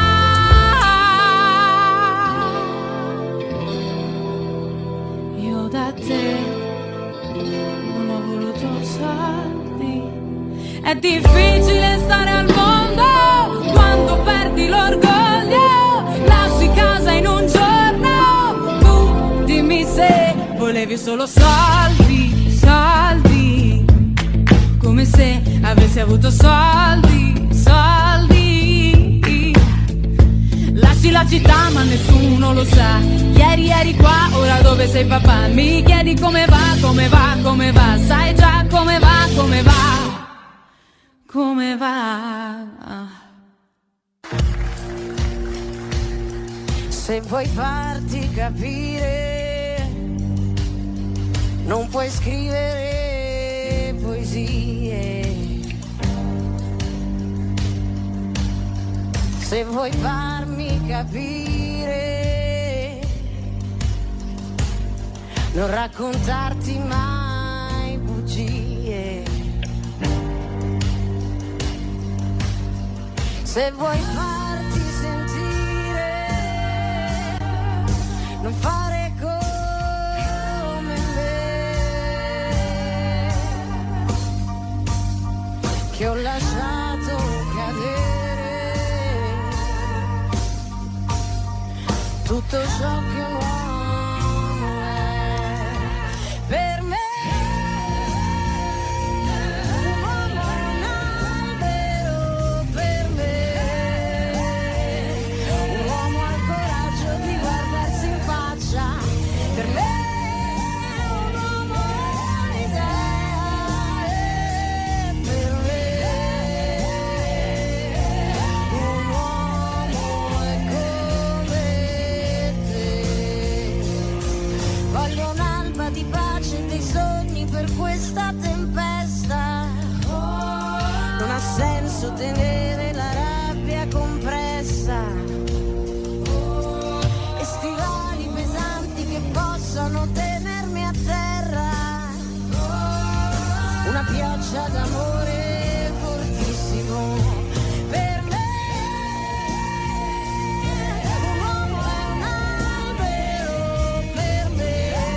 Io da te non ho voluto soldi. È difficile stare al mondo quando perdi l'orgoglio. Lasci casa in un giorno. Tu dimmi se volevi solo soldi, soldi. Come se avessi avuto soldi, soldi. Lasci la città ma nessuno lo sa. Ieri eri qua, ora dove sei papà? Mi chiedi come va, come va, come va. Sai già come va, come va. Come va? Se vuoi farti capire, non puoi scrivere poesie. Se vuoi farmi capire, non raccontarti mai bugie. Se vuoi farti sentire, non fare come me, che ho lasciato cadere tutto ciò che un uomo è. Per me un uomo è un albero, per me un uomo ha il coraggio di guardarsi in faccia. Per me un uomo è un'idea, per me un uomo è come te. Voglio un'alba di pace e dei sogni per questa tempesta. Non ha senso tenere la rabbia compressa e stivali pesanti che possano tenermi a terra. Una pioggia d'amore fortissimo. Per me un uomo è un albero, per me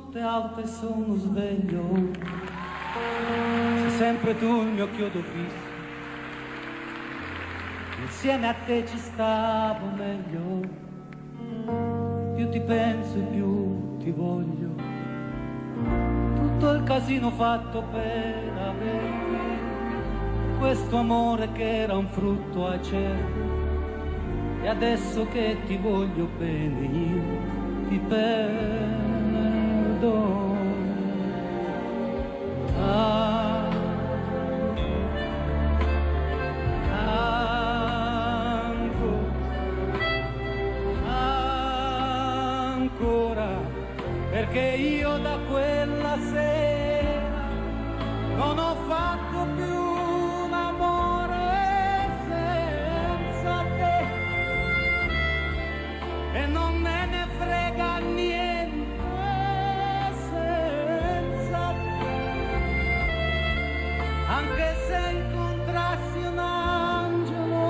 notte alta e sono sveglio, sei sempre tu il mio chiodo fisso, insieme a te ci stavo meglio, più ti penso e più ti voglio, tutto il casino fatto per averti, questo amore che era un frutto acerbo, e adesso che ti voglio bene io ti perdo. Ancora, perché io da quella sera non ho fatto più un amore senza te, e non me ne frega niente senza te, anche se incontrassi un angelo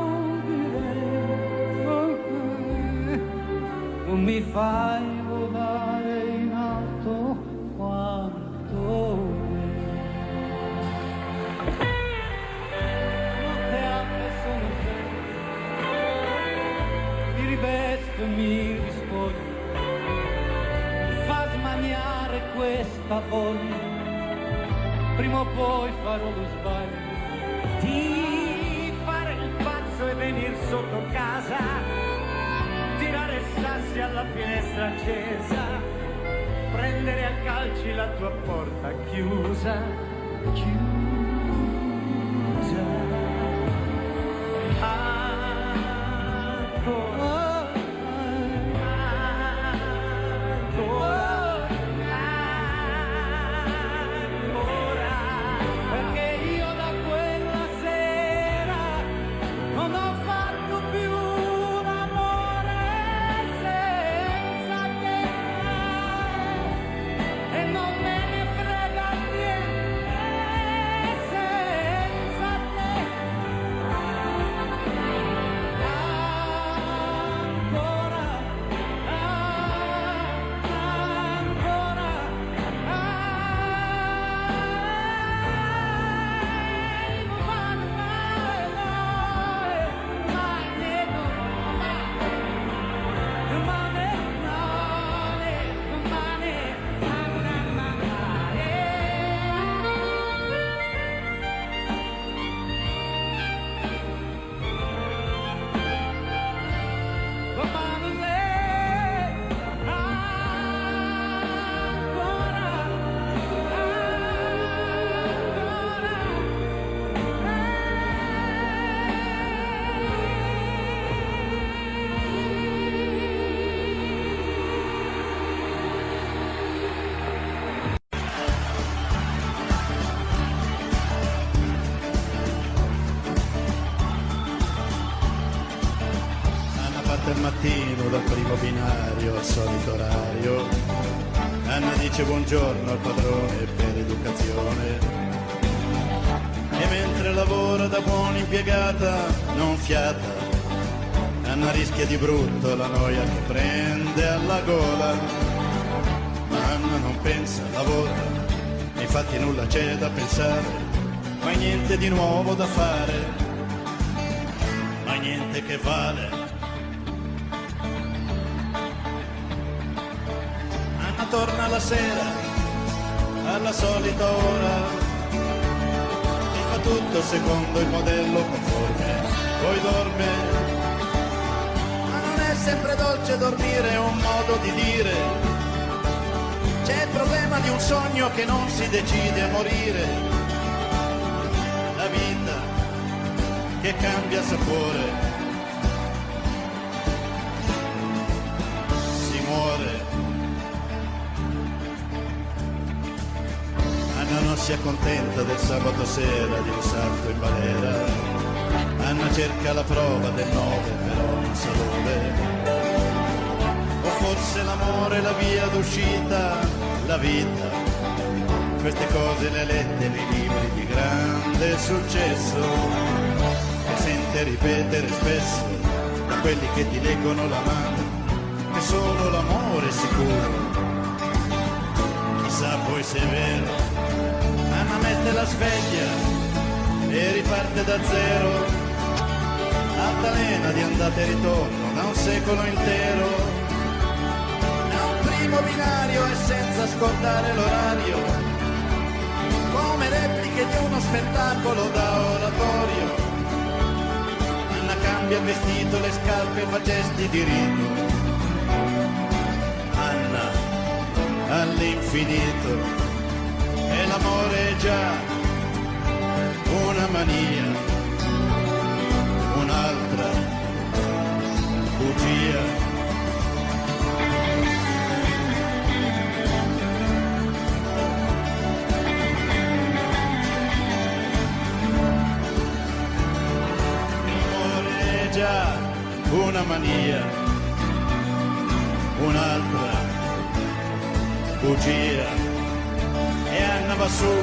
direi non mi fai volare in alto quanto me. Notte alta sono sveglio, mi rivesto e mi rispoglio, mi fa smaniare questa voglia, prima o poi farò lo sbaglio di fare il pazzo e venir sotto casa, tirare sassi alla finestra accesa, prendere a calci la tua porta chiusa, chiusa. Ancora, perché io da quella sera non ho fatto più un amore senza te, e non me ne frega niente senza te. Ancora, al mattino dal primo binario al solito orario. Anna dice buongiorno al padrone per educazione, e mentre lavora da buona impiegata non fiata, Anna rischia di brutto la noia che prende alla gola. Ma Anna non pensa, lavora, infatti nulla c'è da pensare, mai niente di nuovo da fare, mai niente che vale. Anna torna la sera alla solita ora e fa tutto secondo il modello conforme, poi dorme. Ma non è sempre dolce dormire, è un modo di dire. C'è il problema di un sogno che non si decide a morire, la vita che cambia sapore, si muore. Anna non si accontenta del sabato sera di un salto in balera, Anna cerca la prova del 9 però non sa dove, o forse l'amore è la via d'uscita, la vita, queste cose le lette nei libri di grande successo, e sente ripetere spesso da quelli che ti leggono la mano che solo l'amore è sicuro. se è vero. Anna mette la sveglia e riparte da zero, altalena di andata e ritorno da un secolo intero, da un primo binario e senza scordare l'orario, come repliche di uno spettacolo da oratorio. Anna cambia il vestito, le scarpe, fa gesti di rito. Anna all'infinito, e l'amore è già una mania, un'altra bugia. L'amore è già una mania, un'altra bugia. E Anna va su,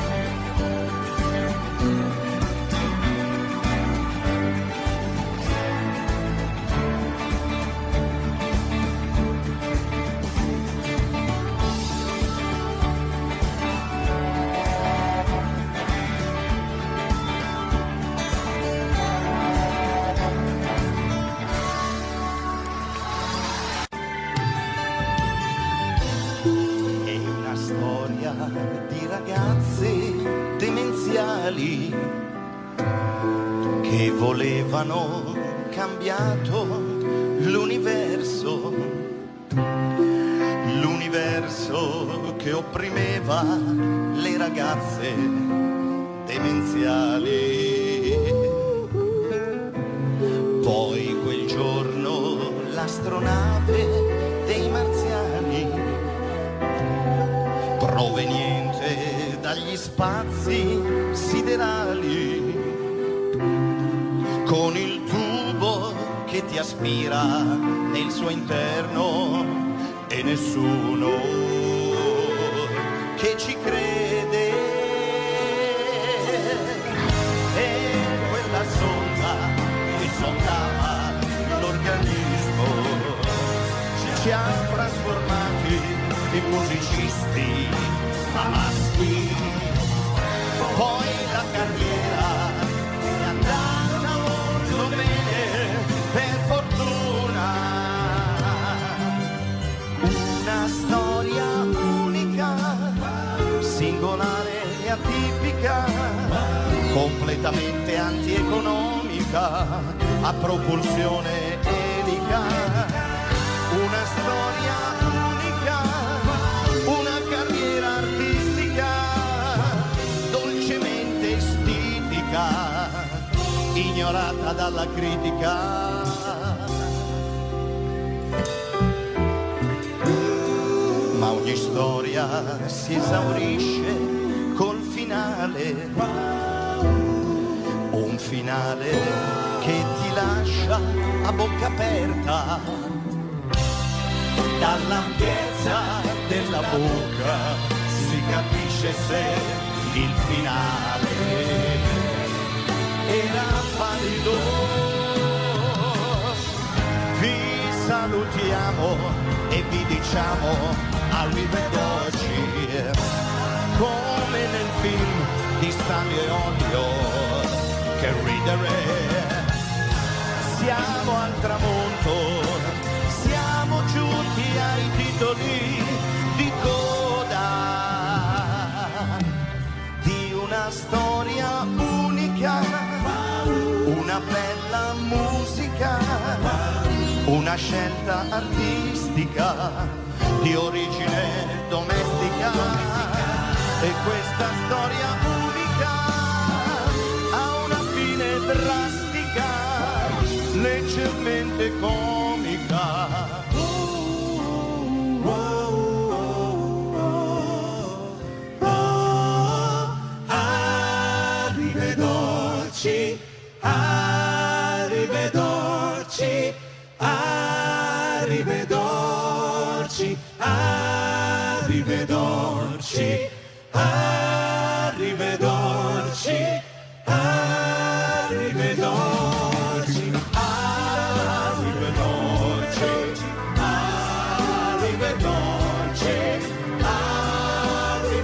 di ragazze demenziali che volevano cambiato l'universo, l'universo che opprimeva le ragazze demenziali. Poi quel giorno l'astronave dei marziani, proveniente dagli spazi siderali, con il tubo che ti aspira nel suo interno, e nessuno che ci crede. E quella sonda che sondava l'organismo ci ha trasformati i musicisti a maschi. Poi la carriera è andata molto bene, per fortuna. Una storia unica, singolare e atipica, completamente antieconomica, a propulsione elica. Una storia unica, una carriera artistica dolcemente estetica, ignorata dalla critica. Ma ogni storia si esaurisce col finale, un finale che ti lascia a bocca aperta. Dall'ampiezza della bocca si capisce se il finale era valido. Vi salutiamo e vi diciamo arrivederci, come nel film di Stanlio e Olio. Che ridere, siamo al tramonto, siamo giunti ai titoli di coda di una storia unica, una bella musica, una scelta artistica di origine domestica. E questa storia unica ha una fine drastica, leggermente comica. Arrivederci, arrivederci, arrivederci, arrivederci, arrivederci, arrivederci, arrivederci, arrivederci, arrivederci.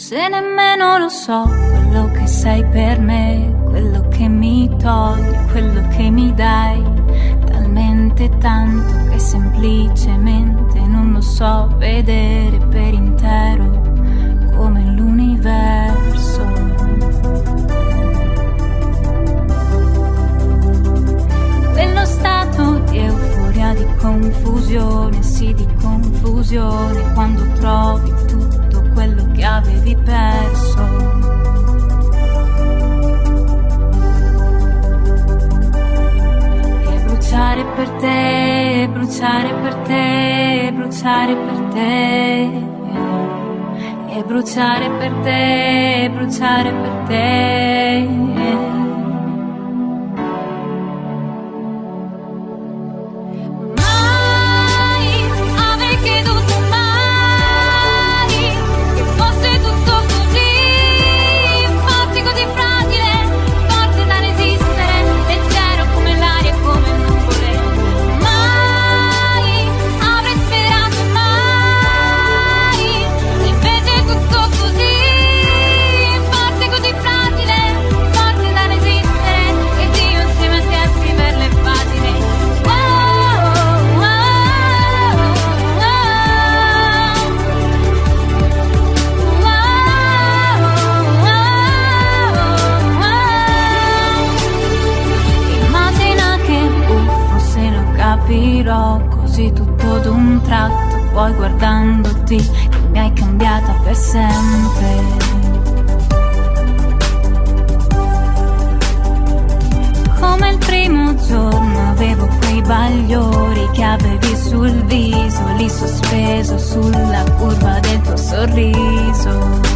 Se nemmeno lo so quello che sei per me, quello che mi togli, quello che mi dai, talmente tanto che semplicemente non lo so vedere per intero come l'universo. Quello stato di euforia, di confusione, sì di confusione, quando trovi tutto quello che avevi perso. E bruciare per te, bruciare per te, bruciare per te. E bruciare per te, bruciare per te. Così tutto d'un tratto, poi guardandoti che mi hai cambiata per sempre. Come il primo giorno avevo quei bagliori che avevi sul viso, lì sospeso sulla curva del tuo sorriso.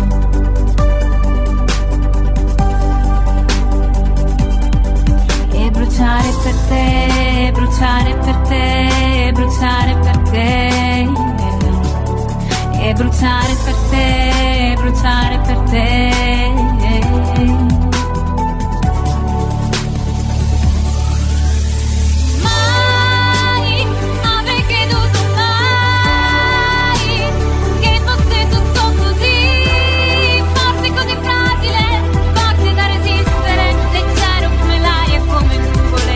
Bruciare per te, bruciare per te, bruciare per te. E bruciare per te, bruciare per te. Mai avrei creduto mai che fosse tutto così forte, così fragile, forte da resistere, leggero come l'aria, come nuvole.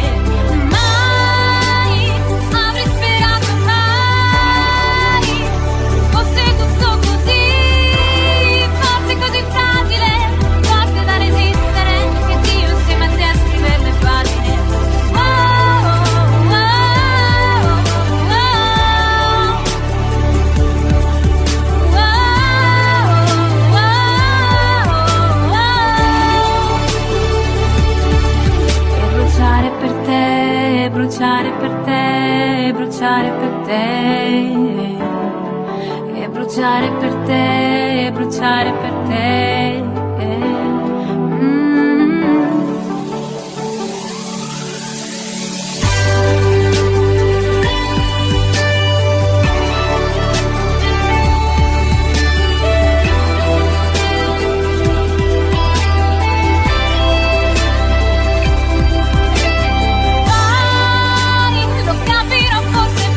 Mai avrei sperato mai fosse tutto così forte, così fragile, forte da resistere, e Dio insieme a te a scrivere le pagine. Bruciare per te, bruciare per te, bruciare per te. E bruciare per te, bruciare per te. Lo capirò forse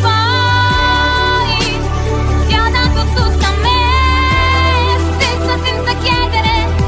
poi, ti ha dato tutta me stessa senza chiedere.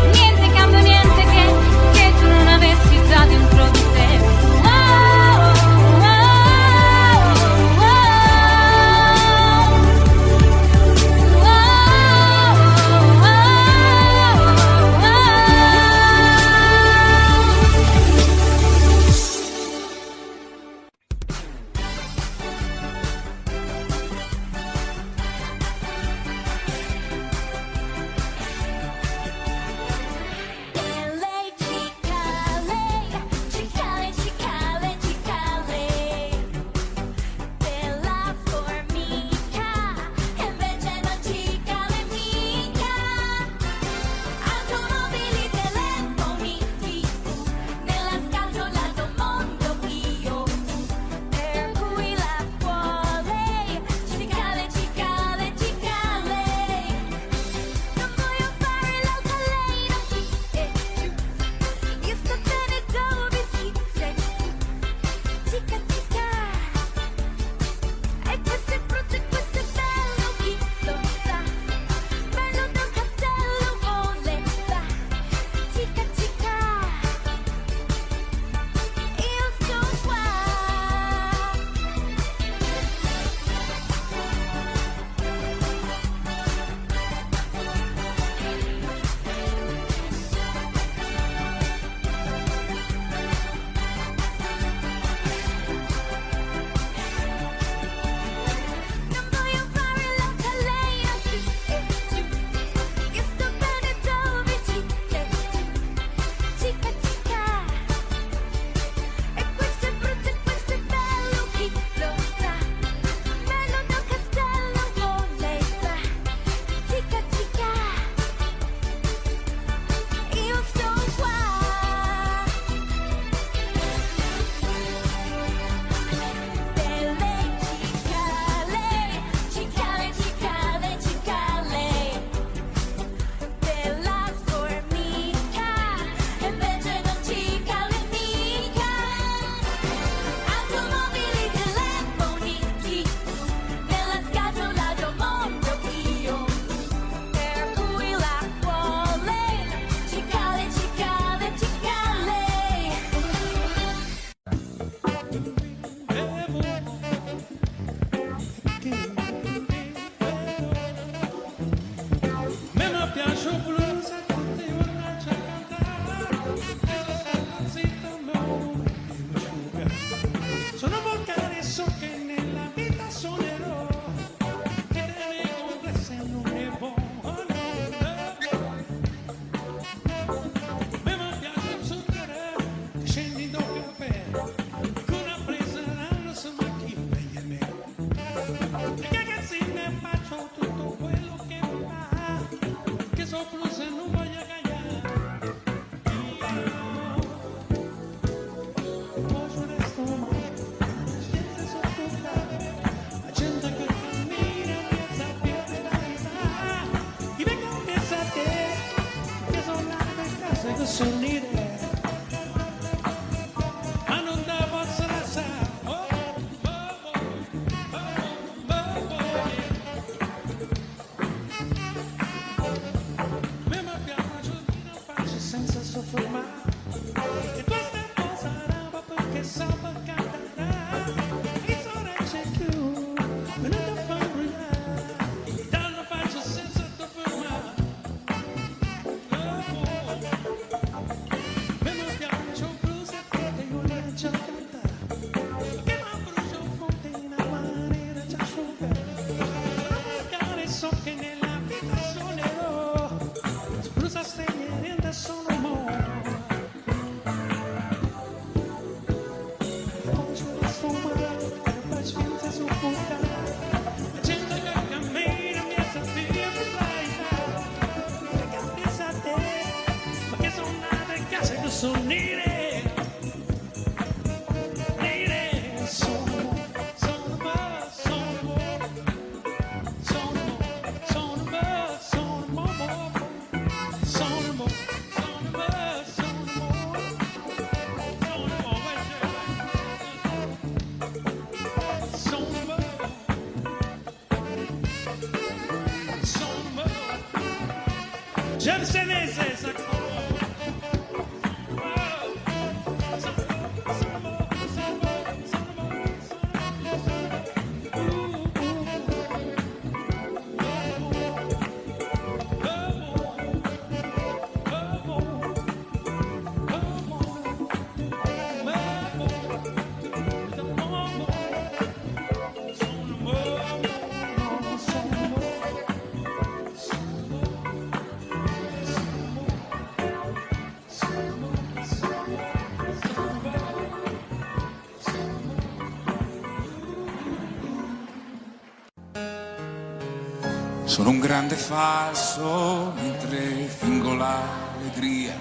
Sono un grande falso mentre fingo l'allegria.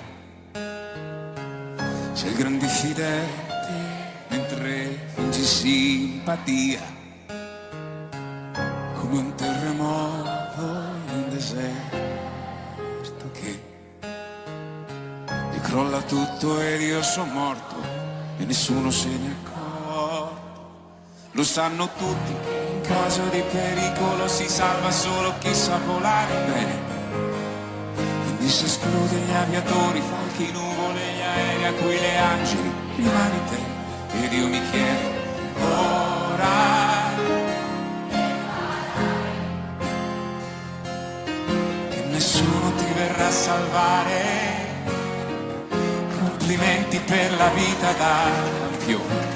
Sei il gran diffidente mentre fingi simpatia. Come un terremoto in un deserto che gli crolla tutto ed io sono morto e nessuno se ne accorge. Lo sanno tutti che in caso di pericolo si salva solo chi sa volare bene. Quindi si esclude gli aviatori, falchi, nuvole, gli aerei a cui le angeli rimani te. Ed io mi chiedo ora che nessuno ti verrà a salvare. Complimenti per la vita da campione,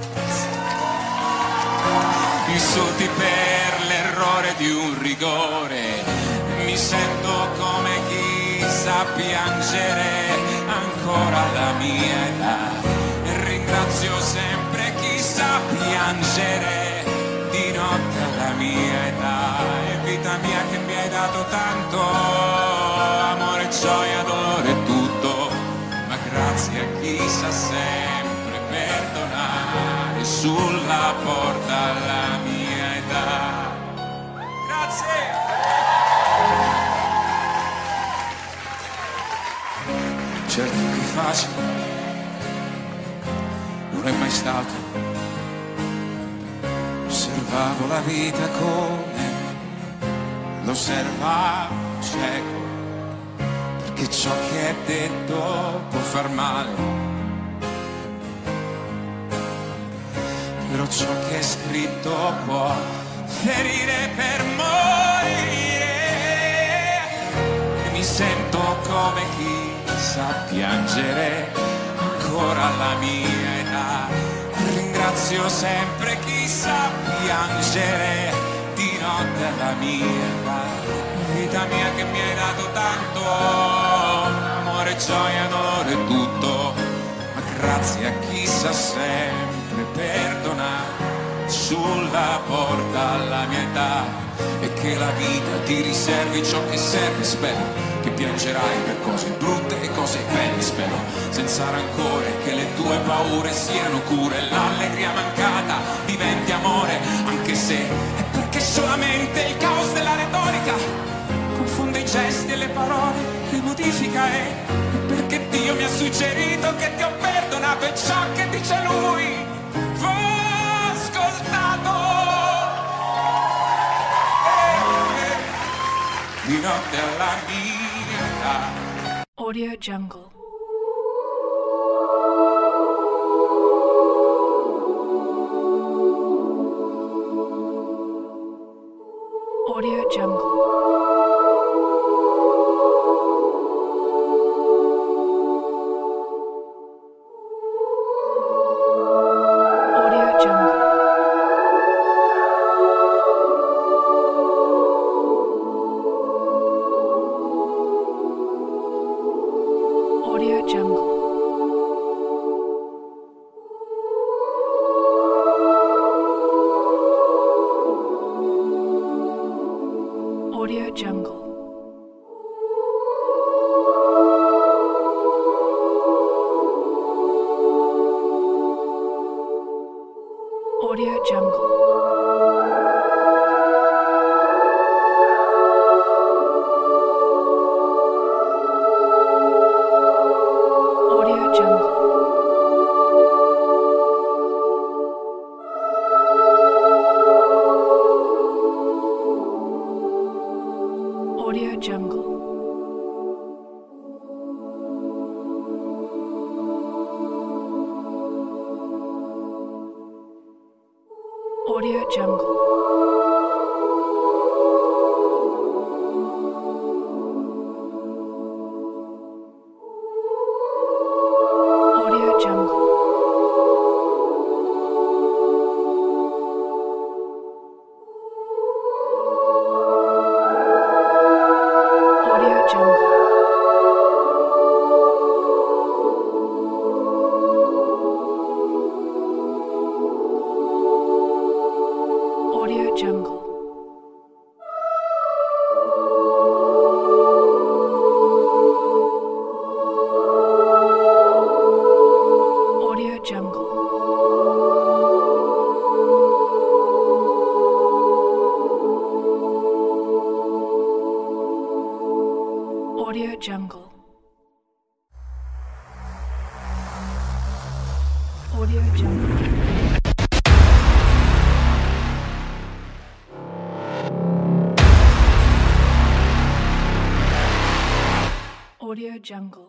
vissuti per l'errore di un rigore. Mi sento come chi sa piangere ancora alla mia età. E ringrazio sempre chi sa piangere di notte alla mia età. E vita mia che mi hai dato tanto, amore, gioia, dolore e tutto. Ma grazie a chi sa sempre perdonare sulla porta alla mia età. Grazie. Certo che facile non è mai stato. Osservavo la vita come l'osservavo cieco, perché ciò che è detto può far male, però ciò che è scritto può ferire per morire. E mi sento come chi sa piangere ancora alla mia età. Ringrazio sempre chi sa piangere di notte alla mia età. Vita mia che mi hai dato tanto, amore, gioia, dolore e tutto. Ma grazie a chi sa sempre perdonare sulla porta alla mia età. E che la vita ti riservi ciò che serve, spero che piangerai per cose brutte e cose belle, spero senza rancore che le tue paure siano cure, l'allegria mancata diventi amore, anche se è perché solamente il caos della retorica confonde i gesti e le parole, le modifica, e perché Dio mi ha suggerito che ti ho perdonato e ciò che dice lui va ascoltato. Di notte alla mia età. Audio Jungle. Audio Jungle. Audio Jungle. Audio Jungle. Audio Jungle. Audio Jungle. Audio Jungle. Audio Jungle. Audio Jungle. Audio Jungle. Audio Jungle. Audio Jungle.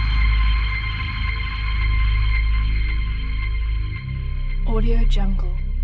Audio Jungle.